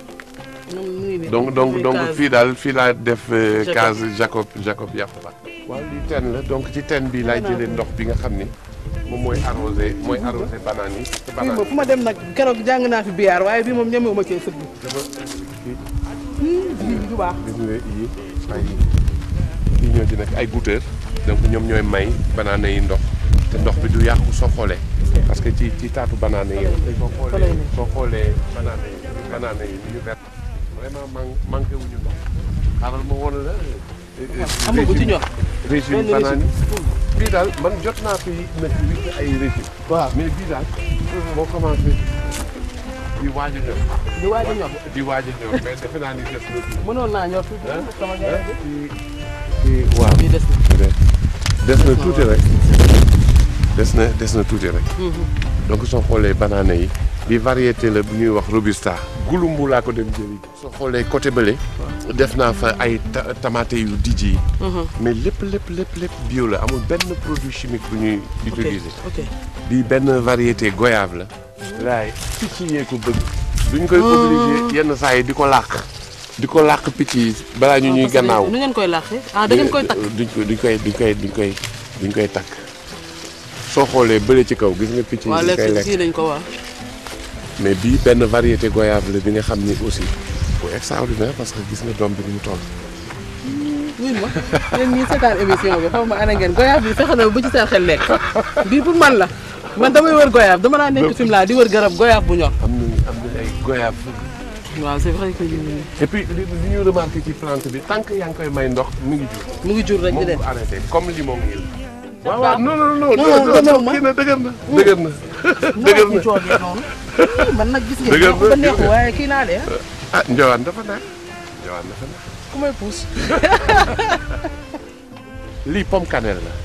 ñoom ñu ngi nii. donc donc muy donc case. fii daal fii laa def euh, Jacob. case Jacob Jacob Yakhouba. waaw lii teen la donc ci teen bi laay jëlee ndox bi nga xam ni moom mooy arrosé mooy arrosé banaan yi. te bii banaan moom fu ma dem nag keroog jàng naa fi biyaar waaye bii moom ñemewuma cee sëgg. dafa kii bii du baax. gis nga yii ay kii ñoo ci nekk ay goutteur donc ñoom ñooy may banaana yi ndox te ndox bi du yàqu soo xoolee. parce que ci ci taatu banaana yi soo xoolee soo xoolee banaana yi banaana yi ñu vert vraiment man manqué wuñu ndox xaaral ma woon la. xam nga bu ci ñor. régime benn banaan yi régime. bii daal man jot naa fi nag huit ay régime waaw mais bii daal boo commencé di waaj a ñor di waaj a ñor. di waaj a ñor mais defe naa ni des na tuuti. mënoon naa ñor tuuti sama gars yi. ci ci waaw bii des na. des na tuuti rek des na des na tuuti rek donc soo xoolee banaana yi bi variété la bu ñuy wax robusta gulumbu laa ko dem jëli soo xoolee côté bële def naa fa ay ta- tomate yu dijj yi mais lépp lépp lépp lépp bio la amul benn produit chimique bu ñuy utiliser ok bi benn variété goyave la laay picc yee ko bëgg duñ koy obligé yenn saa yi di ko làq di ko làq picc yi balaa ñu ñuy gannaaw nu ngeen koy laaxee ah da ngeen koy takk. duñ ko duñ koy duñ koy duñ koy duñ koy takk soo xoolee bële ci kaw gis nga picc yi waaw duñ koy lekk lekk kii nañ ko waaw. mais bii benn variété goyave la bi nga xam ni aussi bu extraordinaire parce que gis nga doom bi ni mu toll wuy ma yéen ñii seetaan émission bi xaw ma ana ngeen goyaab bi fexe na bu ci seen xel lekk bii pour man la man damay wër goyaab dama naa nekk film laa di wër garab goyaab bu ñor. am na am na ay goyaab. waaw c'est vrai que. et puis li li ñu remarqué ci plante bi tant que yaa ngi koy may ndox mu ngi jur. mu ngi jur rek di dem moom arrêté comme limon yi. waaw waaw non non non. non non kii na dëgër na. dëgër na dëgër na coogee noonu. man nag gis dëgër ngeen na ba neexu waaye kii naa de ah njawaan dafa neex njawaan dafa neex. ku may puus. lii pomme cannelle la.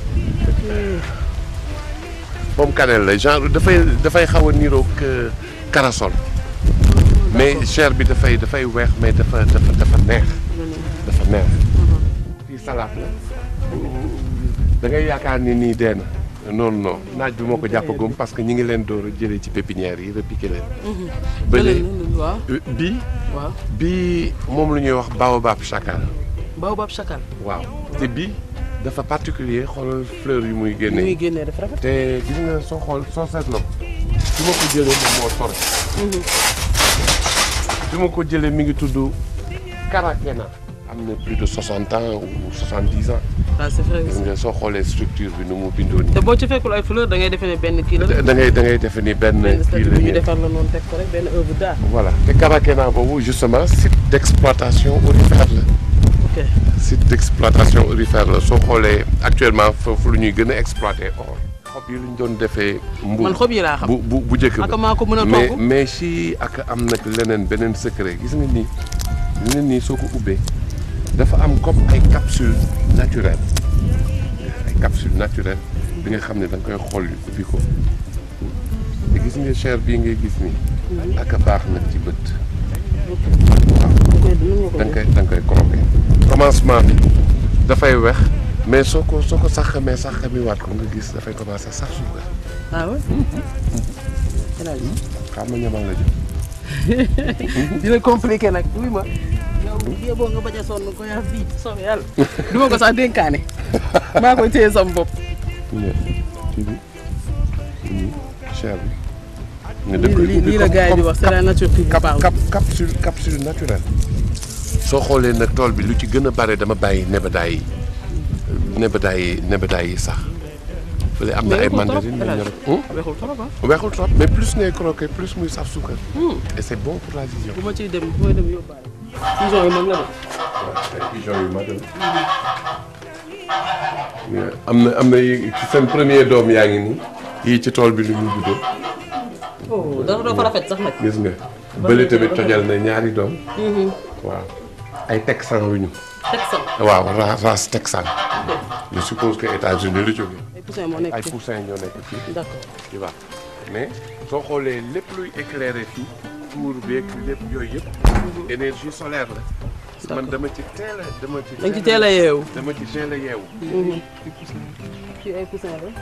pomme cannelle la genre dafay dafay xaw a niroog corossol. mais chair bi dafay dafay weex mais dafa dafa dafa neex. dafa neex. fii salade la. da ngay yaakaar ni nii dee na. non non naaj bi moo ko jàppagum parce que ñi ngi leen door a jëlee ci pépinière yi repiqué leen. bële waaw bii. waaw bii moom lu ñuy wax baobab chacal. baobab chacal. waaw te bii dafa particulier xoolal fleur yu muy génnee. muy génnee dafa rafet. te gis nga soo xool soo seetloo su ma ko jëlee moom moo sore. su ma ko jëlee mi ngi tudd Karakena. am na plus de soixante ans ou soixante-dix ans. ah c'est vrai gis nga soo xoolee structure bi nu mu bindoo nii. te boo ci fekkul ay fleur da ngay defee ne benn kii la. da ngay da ngay defe ni benn kii la ñu defar la noonu teg ko rek benn œuvre d'art. voilà te Karakena boobu justement site d'exploitation aurifère la. ok site d'exploitation aurifère la soo xoolee actuellement foofu lu ñuy gën a exploiter or. xob yi lu ñu doon defee. mbuur man xob yi laa xam bu bu bu njëkk ba. ak maa ko mën a mais togg mais si ak am nag leneen beneen secret gis nga nii gis nga nii soo ko ubbee dafa am comme ay capsules naturelles ay capsules naturelles bi nga xam ne da nga koy xool ubbi ko te gis nga chair bii ngay gis nii. ak a baax nag ci bët. waaw da nga koy da nga koy croquer. commencement bi dafay wex mais soo ko soo ko saxamee saxami waat ko nga gis dafay commencer sax suukar. ah oui. xam nga ñamal la jëm. dina compliqué nag oui ma. yow boo nga bañ a sonn ko yaa bii soobee yàlla. du ma ko sax dénkaane. maa koy téye sama bopp. kii bi kii chair bi. nga lii lii lii la gars yi di wax c'est la nature qui vous parle. cap capsule capsule naturelle. soo xoolee nag tool bi lu ci gën a bare dama bàyyi nebedaay yi nebedaay yi nebedaay yi sax. fële am na ay mandarine mais ñor. weexul trop ah. weexul trop mais plus ngay croquer plus muy saf suukar. et c'est bon pour la vision. bu ma ciy dem bu may dem yóbbaale. pigeon yu mag la de. waaw ay pigeon yu mag la. am na am na yi ci seen premier doom yaa ngi nii. yii ci tool bi lu ñu juddoo. oh dara doo fa rafet sax nag. gis nga bële tamit tojal na ñaari doom. waaw ay texan lu ñu. texan. waaw race texan. je suppose que États-Unis lu jógee. ay poussins moo nekk ay fii poussins ñoo nekk fii. d'accord. tu vois mais soo xoolee lépp luy éclairer fii tour beeg lépp yooyu yëpp. énergie solaire la. man dama ci teel a dama ci. dañ ci teel a yeewu. dama ci teel a yeewu. kii ay poussins la.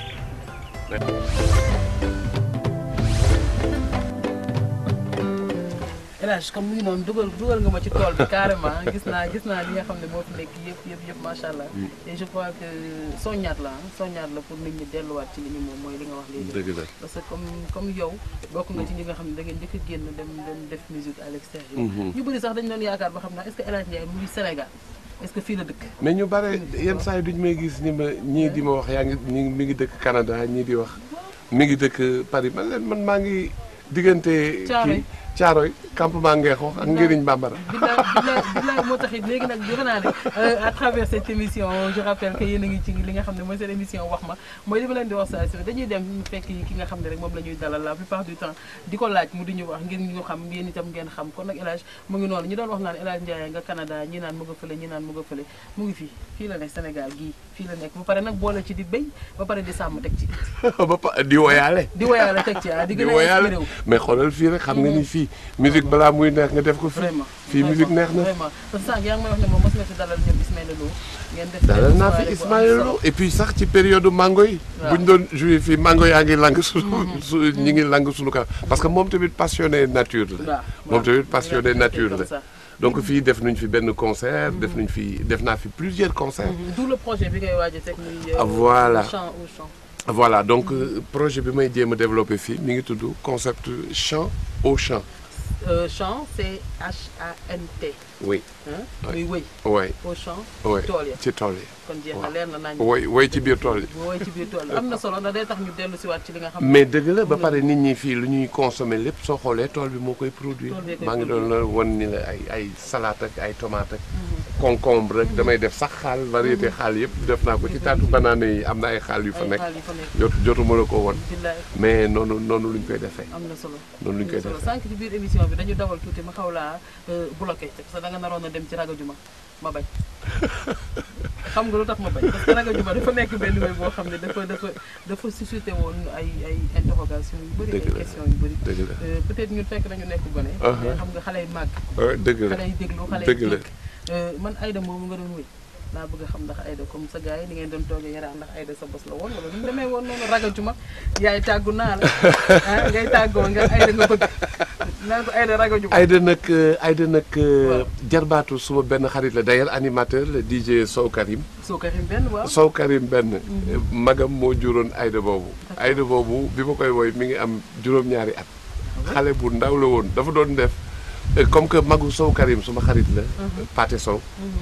El Hadj comme mu ngi noonu dugal dugal nga ma ci tool bi carrément gis naa gis naa li nga xam ne moo fi nekk yëpp yëpp yëpp macha allah. et je crois que soññaat la ah soññaat la pour nit ñi delluwaat ci li ñu moom mooy li nga wax léegi. dëgg la parce que comme comme yow bokk nga ci ñi nga xam ne da ngeen njëkk a génn dem dem def musique à l'extérieur. ñu bëri sax dañu doon yaakaar ba xam naa est-ce que El Hadj Ndiaye mu ngi Sénégal est-ce que fii la dëkk. mais ñu bare yenn saa yi duñ may gis ni ma ñii di ma wax yaa ngi ñi mi ngi dëkk Canada ñii di wax mi ngi dëkk Paris man leen man maa ngi diggante. kii Caaroy campement Ngeexoo ak Ngiriñ Bambara. bilaay bilaay bilaay moo taxit léegi nag defe naa ne à travers cette émission je rappelle que yéen a ngi ci li nga xam ne mooy seen émission wax ma mooy li ma leen di wax saa si dañuy dem fekk ki nga xam ne rek moom la ñuy dalal la plupart du temps di ko laaj mu di ñu wax ngir ñu xam yéen itam ngeen xam kon nag El Hadj mu ngi noonu ñu doon wax naan El Hadj Ndiaye nga Canada ñi naan mu nga fële ñi naan mu nga fële mu ngi fii fii la nekk Sénégal gii fii la nekk ba pare nag boole ci di béy ba pare di sàmm teg ci. ba pare di woyaale. di woyaale teg ci ah di gën a woyaale mais xoolal fii rek xam nga ni fii musique balaa muy neex nga def ko fii. vraiment fii musique neex na. vraiment parce que sànq yaa ngi may wax ne moom mos nga si dalal ñoom Ismaïla Lo ngeen def. dalal naa fi Ismaïla Lo et puis sax ci période mango yi. bu ñu doon joué fii mango yaa ngi lang suñu su ñi ngi lang suñu kanam parce que moom tamit passionné nature la. moom tamit passionné nature la. donc fii def nañ fi benn concert. def nañ fi def naa fi plusieurs concerts. d'où le projet bi ngay waaj a teg muy. voilà chant au chant. voilà donc projet bi may jéem a développé fii mi ngi tudd concept chant au chant. Euh, chant c'est H A N T. oui ah muy wëy oui au champ oui tool ya ci tool yi kon jeex na leer na nañ woy woy ci biir tool yi woy ci biir tool yi am na solo ndax day tax ñu dellu si waat ci li nga xam mais dëgg la ba pare nit ñi fii lu ñuy consommer lépp soo xoolee tool bi moo koy produire Tool bee koy maa ngi doon la wan ni la ay ay salade ak ay tomate ak concombre rek damay def sax xaal variété xaal yëpp def naa ko ci taatu banaane yi am na ay xaal yu fa ay nekk xaal yi fa nekk jot jotuma la ko woon billaay mais noonu noonu luñ koy defee am na solo noonu luñ koy solo defee sànq ci biir émission bi dañu dawal tuuti ma xaw laa bloqué parce que da nga naroon a dem ci rajo juma ma bañ xam nga lu tax ma bañ parce que rajo juma dafa nekk benn wéy boo xam ne dafa dafa dafa suscité woon ay ay interrogation yu bëri Dëgg ay la. question yu bëri dëgg la Euh, peut-être ñun fekk nañu nekk gone Uh-huh. mais xam nga xale yi màgg Euh, dëgg la xale yi déglu xale yi dëgg la dégg Euh, man Aïda moomu nga doon wéy laa bëgg a xam ndax Aïda comme sa gars yi ni ngeen doon toogee yaraax ndax Aïda sa bos la woon wala nu mu demee woon noonu ragal juma yaay tàggu naa la ah ngay tàggoo nga Aïda nga bëgg naa ko Aïda ragal juma Aïda nag Aïda nag Waaw. jarbaatu suma benn xarit la d'ailleurs animateur le D J Sow Karim soo ko rim benn waaw Sow Karim benn magam moo juróon Aïda boobu Aïda boobu bi ma koy woy mi ngi am juróom-ñaari at xale bu ndaw la woon dafa doon def euh, comme que magu Sow Karim suma xarit la Pathé Sow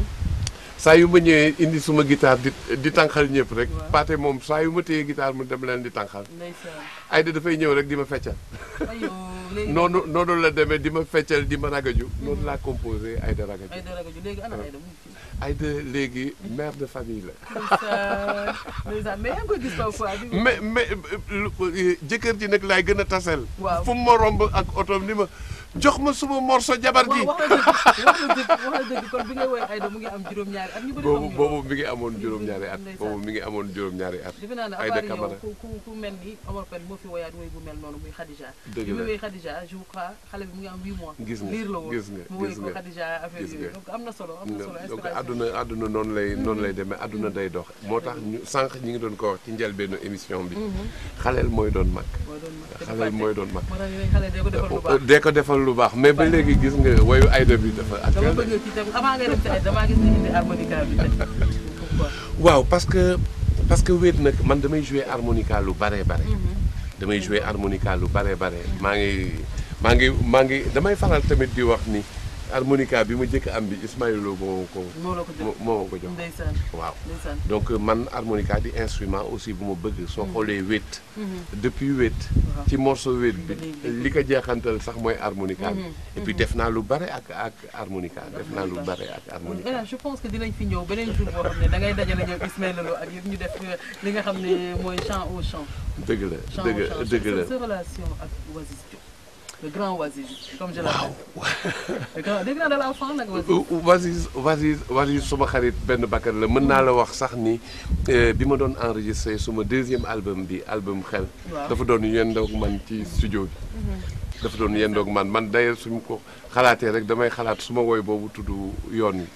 saa yu ma ñëwee indi suma guitare di di tànqal ñëpp rek Waaw. Pathé moom saa yu ma téye guitare mu dem leen di tànqal ndeysaan Aïda dafay ñëw rek di ma feccal ayoo léegi noonu noonu la demee di ma feccal di ma ragaju noonu laa composé Aïda ragaju Aïda ragal ju léegi ana Aïda mu ngi fi Aïda léegi mère de famille la ndeysaan ndeysaan mais yaa ngi koy gis parfois bi mais mais lu- jëkkër ji nag laay gën a tasel Waaw. fu mu ma romb ak otoom ni ma jox ma suma morso jabar ji waaw wax na dëgg wax na dëgg wax na dëgg kon bi ngay woy Aïda mu ngi am juróom-ñaari at ñu bëri boobu xamuñu boobu mi ngi amoon juróom-ñaari at Ndeysaan. boobu mi ngi amoon juróom-ñaari at defe naa ne Aïda abaar yow Camara ku ku ku mel ni Omar Pène moo fi woyaat woy bu mel noonu muy Khadija Dëgg bi mu la. woy Khadija je crois xale bi mu ngi am huit mois Gis nga, liir la woon gis nga, mu woy gis ko nga, Khadija affaire gis yooyu nga. donc am na solo am na solo donc inspiration àdduna àdduna noonu lay noonu lay demee àdduna day dox moo tax ñu sànq ñi ngi doon ko wax ci njëlbeenu émission bi xaleel mooy doon mag mooy doon mag te du xaleel fàtte. mooy doon mag moo tax ñu ne xale dee ko defal lu baax dee ko defal lu baax mais ba léegi gis nga woyu Aïda bi dafa dama actuel bëgg ci tam avant ngay dem ci Aïda damaa gis nga indi harmonica bi tey pourquoi waaw parce que parce que wéet nag man damay jouer harmonica lu bare bare damay jouer harmonica lu bare bare maa ngi maa ngi maa ngi damay faral tamit di wax ni harmonica bi ma jëkk am bi Ismaïla Lo moo ko moo la ko jox moo ma ko jox ndeysaan waaw ndeysaan donc man harmonica di instrument aussi bu ma bëgg soo xoolee wéet depuis wéet Waaw. ci morceau wéet bi Léegi. li ko jeexantal sax mooy harmonica bi et puis def naa lu bare ak ak harmonica def naa lu bare ak harmonica Ela je pense que dinañ fi ñëw beneen jour boo xam ne da ngay dajale ñoom Ismaïla Lo ak yëpp ñu def li nga xam ne mooy chant au chant dëgg la chant dëgg au chant dëgg la sa relation ak Waziz Diop le grand Waziz comme je l'appelle le grand dégg naa de l'enfant nag Waziz Waziz Waziz Waziz suma xarit benn bakkan la mën naa la wax sax ni euh, bi ma doon enregistré suma deuxième album bi album xel Waaw. dafa doon yendoog man ci studio bi dafa doon yendoog man man d'ailleurs suñu ko xalaatee rek damay xalaat suma woy boobu tudd yoon wi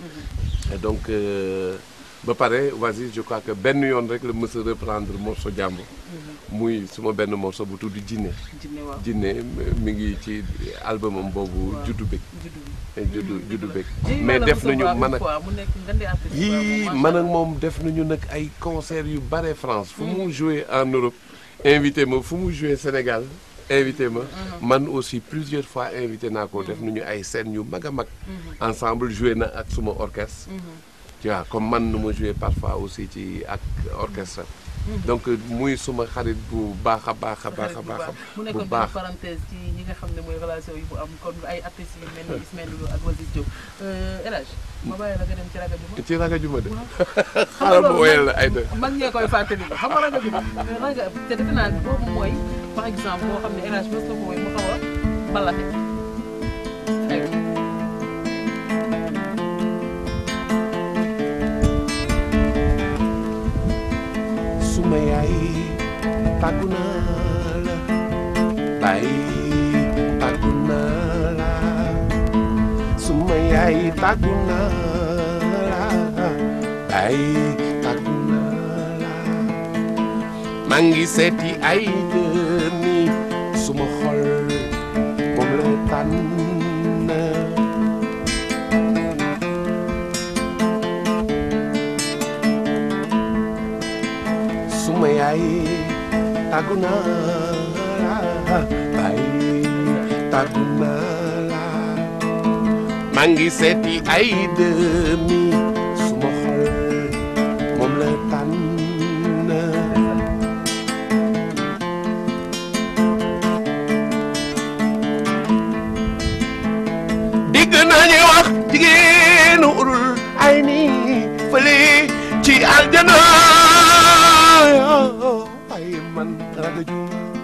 et donc euh, ba pare Waziz je crois que benn yoon rek la mës a reprendre morceau jàmbur muy suma benn morceau bu tudd Jinne jinne waaw Jinne mi ngi ci albumam boobu Waaw. juddu bég juddu bi juddu juddu bég Jéy mais la def nañu recevoir man une ak fois mu nekk ngandi artiste yii vraiment, man macha ak moom def nañu nag ay concert yu bare France fu mu joué en Europe invité ma fu mu joué Sénégal invité ma man aussi plusieurs fois invité naa ko def nañu ay scènes yu mag a mag ensemble joué na ak suma orchestre tu vois comme man nu ma joué parfois aussi ci ak orchestre donc muy suma xarit bu baax a baax a baax a baax mu bu nekkoon benn baax parenthèse ci ñi nga xam ne mooy relation yi bu am kon ay artistes yu mel ni Ismaïla Lo ak Waziz Diop El Hadj ma bàyyi la nga dem ci rajo bi ci rajo Juma de xam xaaral nga ma woyal la Aïda mag ñee koy fàttali ko xam nga rajo bi rajo te defe naa ne boobu mooy par exemple boo xam ne El Hadj mos na ko woy mu xaw a mbalaxe aywa suma yaay tàggu naa la baay tàggu naa la suma yaay tàggu naa la baay tàggu naa la maa ngi seeti ay dëni suma xol moom la tànn suma yaay tàggu naa la baay tàggu naa la maa ngi seeti ay demi suma xol moom la tànn digg nañu wax jigéenu urul ay ni fële ci aljana ay man ragaju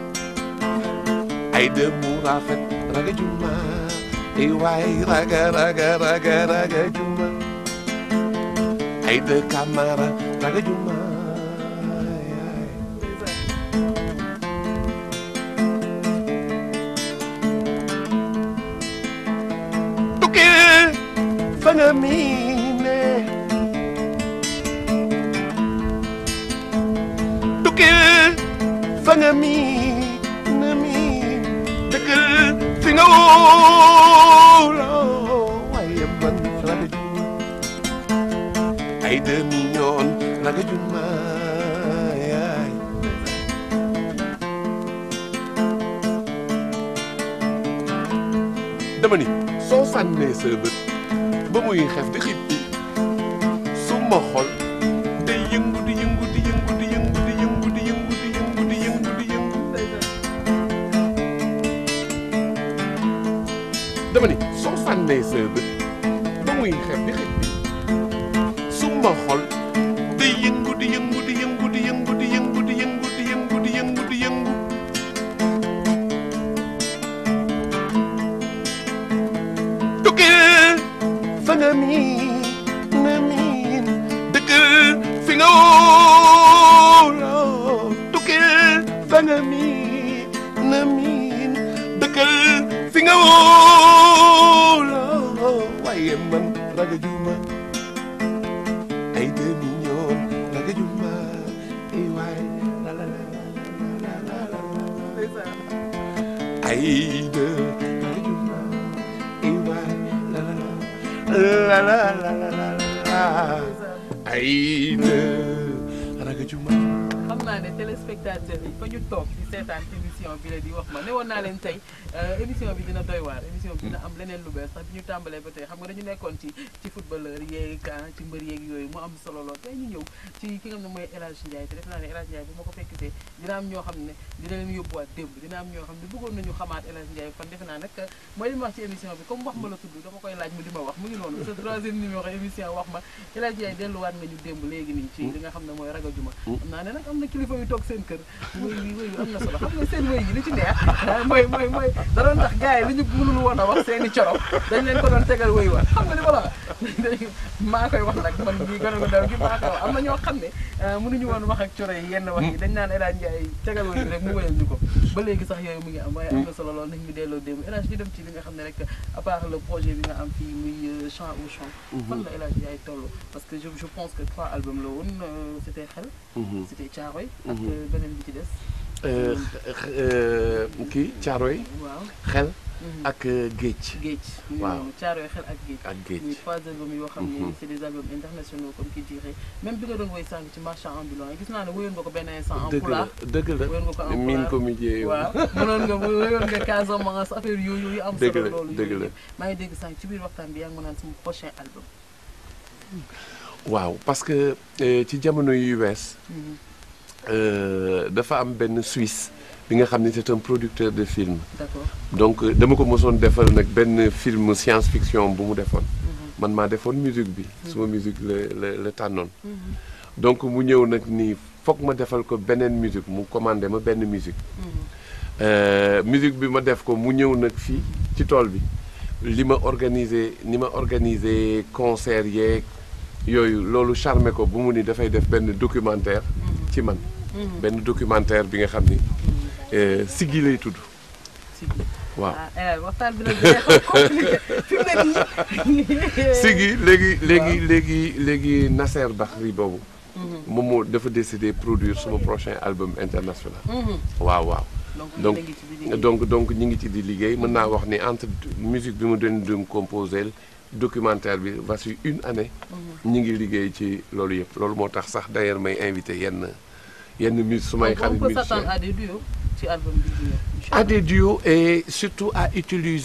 ay demu rafet ragaju ma ay waay raga raga raga ragaju ma ay de Camara ragaju ma tukkil fa nga miine tukkil fa nga miine miin dëkkal fi nga wóoloo waaye man ragaju ay demi ñoon ragaju ma yaay dama ni soo sànnee sa bët ba muy xef di xib bi su ma xol day yëngu di yëngu di yëngu di yëngu di yëngu di yëngu di yëngu di yëngu di yëngu dama ni soo sànnee sa bët ba muy xef di xib bi su ma xol day yëngu di yëngu di yëngu di yëngu di yëngu di yëngu di yëngu di yëngu di yëngu tukkil fa nga miin na miin dëkkal fi nga wóoloo tukkil fa nga miin na miin dëkkal fi nga wóoloo waaye man ragaju ma ay demi ñoon ragaju ma ay waay la la la la la la ay de ragaju ma ay waay la la la la la la la la ay de ragaju ma xam naa ne téléspectateurs yi fa ñu toog di seetaan émission bi la di wax ma ne woon naa leen tey émission bi dina doy waar émission bi dina am leneen lu bees sax bi ñu tàmbalee ba tey xam nga dañu nekkoon ci ci footballeur yeeg ci mbër yeeg yooyu mu am solo lool tey ñu ñëw ci ki nga xam ne mooy El Hadj Ndiaye te def naa ne El Hadj Ndiaye bu ma ko fekkitee dina am ñoo xam ne dina leen yóbbuwaat démb dina am ñoo xam ne bëggoon nañu xamaat El Hadj Ndiaye kon defe naa nag mooy li ma wax ci émission bi comme wax ma la tudd dama koy laaj mu di ma wax mu ngi noonu sa troisième numéro émission wax ma El Hadj Ndiaye delluwaat nga ñu démb léegi nii ci li nga xam ne mooy ragajuma xam naa ne nag am na kilifa yu toog seen kër wéy wi wéy wi am na solo xam nga seen wéy yi li ci neex mooy mooy mooy da doon tax gars yi li ñu mënul woon a wax seen i coro dañ leen ko doon tegal wéy wa xam nga li ma la wax maa koy wax nag man bii gën a ko daw gi maa koy wax am na ñoo xam ne mënuñu woon wax ak coro yi yenn wax yi dañ naan El Hadj Ndiaye tegal wéy rek mu wéyal ñu ko ba léegi sax yooyu mu ngi am waaye am na solo lool nañ ñu delloo démb El Hadj ñu dem ci li nga xam ne rek à part le projet bi nga am fii muy chant au chant fan la El Hadj Ndiaye toll parce que je je pense que trois albums la woon c'était xel c'était Caaroy ak beneen bi ci des kii Caaroy waaw xel ak géej géej waaw Caaroy xel ak géej ak géej muy trois albums yoo xam ne c'est des albums internationaux comme qui dirait même bi nga doon woy sànq ci marchand ambulant yi gis naa ne woyoon nga ko benn instant en pulaar dëgg la woyoon nga ko en miin pulaar ko mujjee yow waaw mënoon nga woyoon nga Casamance affaire yooyu yu am dëgg solo la loolu dëgg la maa ngi dégg sànq ci biir waxtaan bi yaa ngi ma naan sama prochain album waaw parce que ci jamono yuy wees dafa am benn Suisse bi nga xam ne c'est un producteur de film d'accord donc dama ko mosoon defal nag benn film science fiction bu mu defoon man maa defoon musique bi suma musique la la la tànnoon donc mu ñëw nag nii foog ma defal ko beneen musique mu commandé ma benn musique musique bi ma def ko mu ñëw nag fii ci tool bi li ma organisé ni ma organisé concert yeeg yooyu loolu charmé ko bu mu ni dafay def benn documentaire ci man benn documentaire bi nga xam ni Siggi lay tudd waaw waxtaan bi nag day xaw compliqué fi mu ne nii Siggi léegi léegi léegi léegi Nasser Bakhri boobu moom moo dafa décidé produire suma prochain album international waaw waaw donc donc donc ñi ngi ci di liggéey mën naa wax ni entre musique bi mu doon doon composé documentaire bi voici une année ñi ngi liggéey ci loolu yëpp loolu moo tax sax d'ailleurs may invité yenn yenn mus su may xarit musiciens à des duos ci album bi à des duos et surtout à utiliser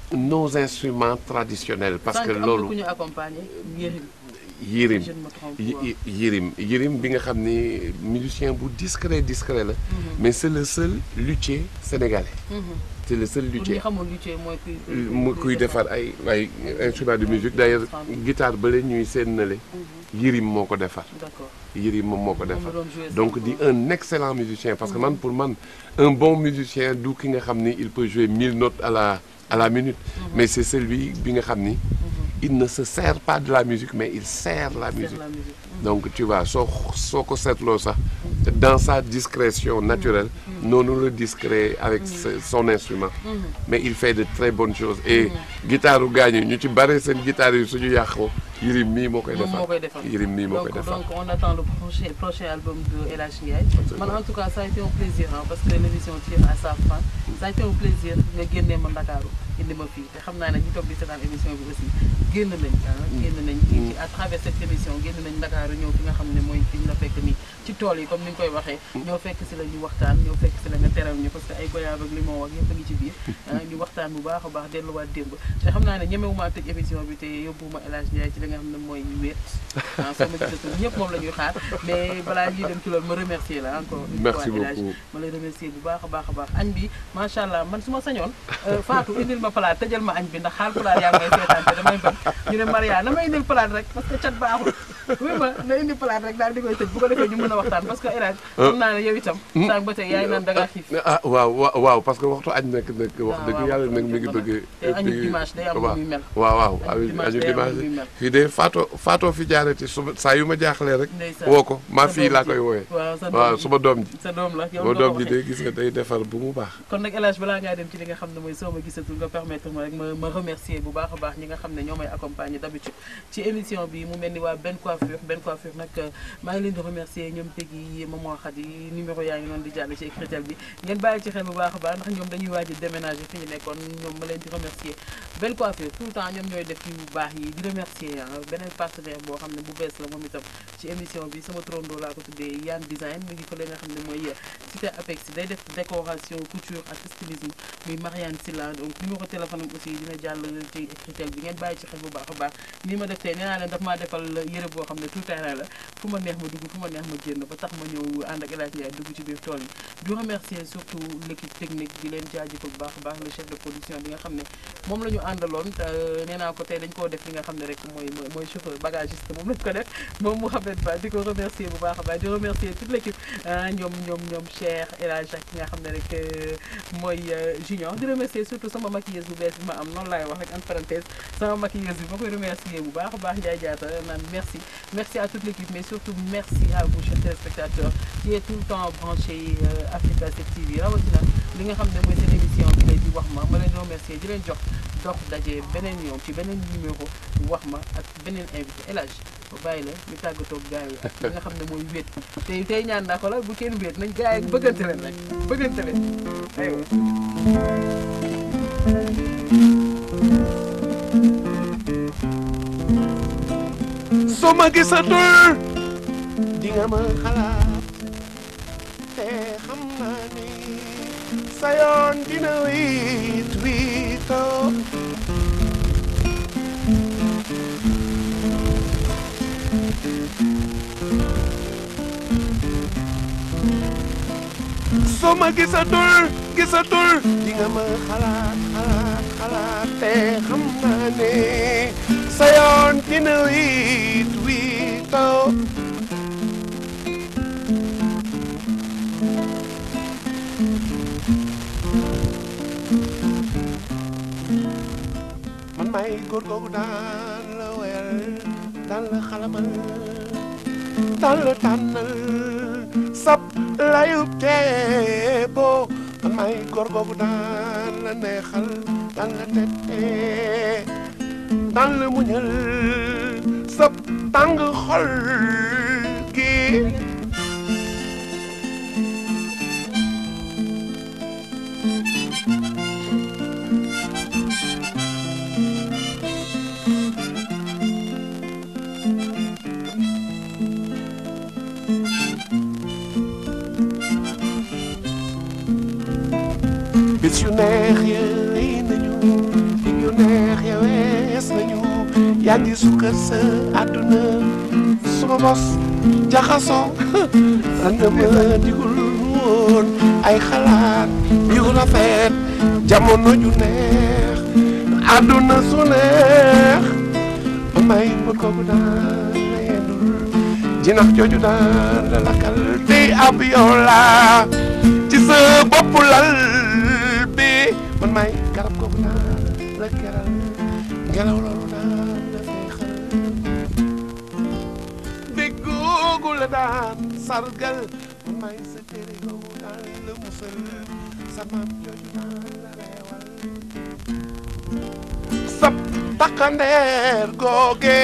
nos instruments traditionnels parce Sànq que am na loolu ku ñu accompagner Yérim. Yirim Je ne me trompe Yi- pas. Yi- Yirim Yirim bi nga xam ni musicien bu discret discret la mais c'est le seul luthier sénégalais c'est le seul Pour ñi luthier xamul luthier mooy kuy. mu kuy defar ay ay instruments de musique d'ailleurs guitare ba la ñuy seen nale Yirim moo ko defar D'accord. Yirim moom moo ko Moom defar la doon jouer donc sànq. di un excellent musicien parce que man pour man un bon musicien du ki nga xam ni il peut jouer mille notes à la à la minute mais c'est celui bi nga xam ni il ne se sert pas de la musique mais il sert la Faire musique la musique. donc tu vois soo soo ko seetloo sax dans sa discrétion naturelle noonu la discret avec ce- son instrument mais il fait de très bonnes choses et guitare u gaañu ñu ci bare seen guitare yi suñu yàqoo Yirim mii moo koy moom defar moo koy defar. Yirim mii moo donc koy defar donc on attend le prochain prochain album de El Hadj Ndiaye. man en tout cas ça a été un plaisir hein, parce que l'émission tire à sa fin ça a été un plaisir nga génnee ma Ndakaaru indi ma fii te xam naa ne ñu toog di seetaan émission bi aussi génn nañ ah génn nañ ci à travers cette émission génn nañ Ndakaaru ñëw fi nga xam ne mooy fi ñu la fekk nii ci tool yi comme ni nga koy waxee ñoo fekk si la ñu waxtaan ñoo fekk si la nga teral ñu parce que ay goyaab ak limon ak yëpp a ngi ci biir ñu waxtaan bu baax a baax delluwaat démb te xam naa ne ñemewumaa tëj émission bi te yóbbuwuma El Hadj Ndiaye ci li nga xam ne mooy wéet ah soo ma gisatul ñëpp moom la ñuy xaar mais balaa ñuy dem ci loolu ma remercier la encore une Merci fois El Hadj beaucoup. ma lay remercier bu baax a baax a baax añ bi macha allah man su ma sañoon Fatou indil ma palaat tëjal ma añ bi ndax xaal palaat yaa ngi may seetaan te damay bañ ñu ne Maria na ma indil palaat rek parce que cat baaxul oui ma na indi palaat rek daal di koy tëj bu ko defee ñu mën a waxtaan parce que El Hadj xam naa ne yow itam sànq ba tey yaa ngi naan da ngaa xiif ah waaw waaw waaw parce que waxtu añ nag nag wax waaw, dëgg waaw, yàlla waxtu nag añ mi ngi jot na. bëgg te añu dimanche day am lu muy mel. waaw waaw Añu dimanche añu day am lu dimanche muy mel. fii de faatoo faatoo fi jaarati suba saa yu ma jaaxlee rek Ndeysaan. woo ko maa Sa fii doom laa ji. koy wooyee waaw sa doom waaw ji. suma doom ji sa doom la yow suma nga doom ko ji waxee. de gis nga day defar bu mu baax kon nag El Hadj balaa ngaa dem ci li nga xam ne mooy soo ma gisatul nga permettre ma rek ma ma remercier bu baax a baax ñi nga xam ne ñoo may accompagner d'habitude ci émission bi mu mel ni waa benn coiffure benn coiffure nag maa ngi leen di remercier ñoom Peggy Maman Khady numéro yaa ngi noonu di jàll ci écritel bi ngeen bàyyi ci xel bu baax a baax ndax ñoom dañuy waaj a déménager fi ñu nekkoon ñoom ma leen di remercier benn coiffure tout le temps ñoom ñooy def yu baax yi di remercier ah beneen partenaire boo xam ne bu bees la moom itam ci émission bi sama trondo laa ko tuddee Yann Design mi ngi ko nga xam ne mooy cité Apex day def décoration couture ak stylisme muy Marianne Silla donc numéro téléphone am aussi dina jàll ci écritel bi ngeen bàyyi ci xel bu baax a baax ni ma def tey nee naa leen daf maa defal yëre boo xam ne tout terrain la fu ma neex ma dugg fu ma neex ma génn ba tax ma ñëw ànd ak El Hadj Ndiaye dugg ci biir tool yi di remercier surtout l'équipe technique di leen jaajëfal bu baax a baax le chef de production bi nga xam ne moom la ñu àndaloon te nee naa ko tey dañ koo def li nga xam ne rek mooy mooy chauffeur bagagiste moom lañ ko def moom Mouhamed Ba di ko remercier bu baax a baax di remercier toute l'équipe ñoom ñoom ñoom Cheikh El Hadj ak ki nga xam ne rek mooy Junior di remercier surtout sama maquilleuse bu bees bi ma am noonu laay wax rek en parenthèse sama maquilleuse bi ma koy remercier bu baax a baax Ndiaye Diatta naan merci merci à toute l'équipe mais surtout merci à vous chers téléspectateurs qui est tout le temps branché Africa sept T V rawatina li nga xam ne mooy seen émission bi lay di wax ma ma leen remercier di leen jox dox daje beneen yoon ci beneen numéro wax ma ak beneen invité El Hadj ba bàyyi la ñu tàggatoo gars yi ak li nga xam ne mooy wéet tey tey ñaan naa ko la bu kenn wéet nañ gars yi bëggante leen rek bëggante leen aywa. soo ma gisatul di nga ma xalaat te xam naa ni sa yoon dina wiit wiitoo soo ma gisatul gisatul di nga ma xalaat xalaat xalaat te xam naa ne sa yoon dina wiit wiitoo man may góor googu daan la wel daan la xalamal daan la tànnal sab layub teeboo man may góor googu daan la neexal daan la tette daan la muñal sab tàng xol gi bis yu neex yi nañu yaa ngi sukkar sa àdduna suma bos jaxasoo anda ma digul woon ay xalaat yu rafet jamono ju neex àdduna su neex ba may mbot kooku daan la yendul jinax jooju daan la lakkal tey ab yow laa ci sa bopp lal bi man may garab kooku daan la keral ngelaw loolu daan la feexal déggoogu la daan sargal man may sa téere yow daan la musal sa maam jooju daan la reewal sab takkandeer googe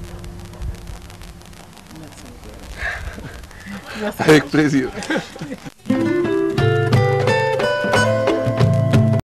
avec plaisir.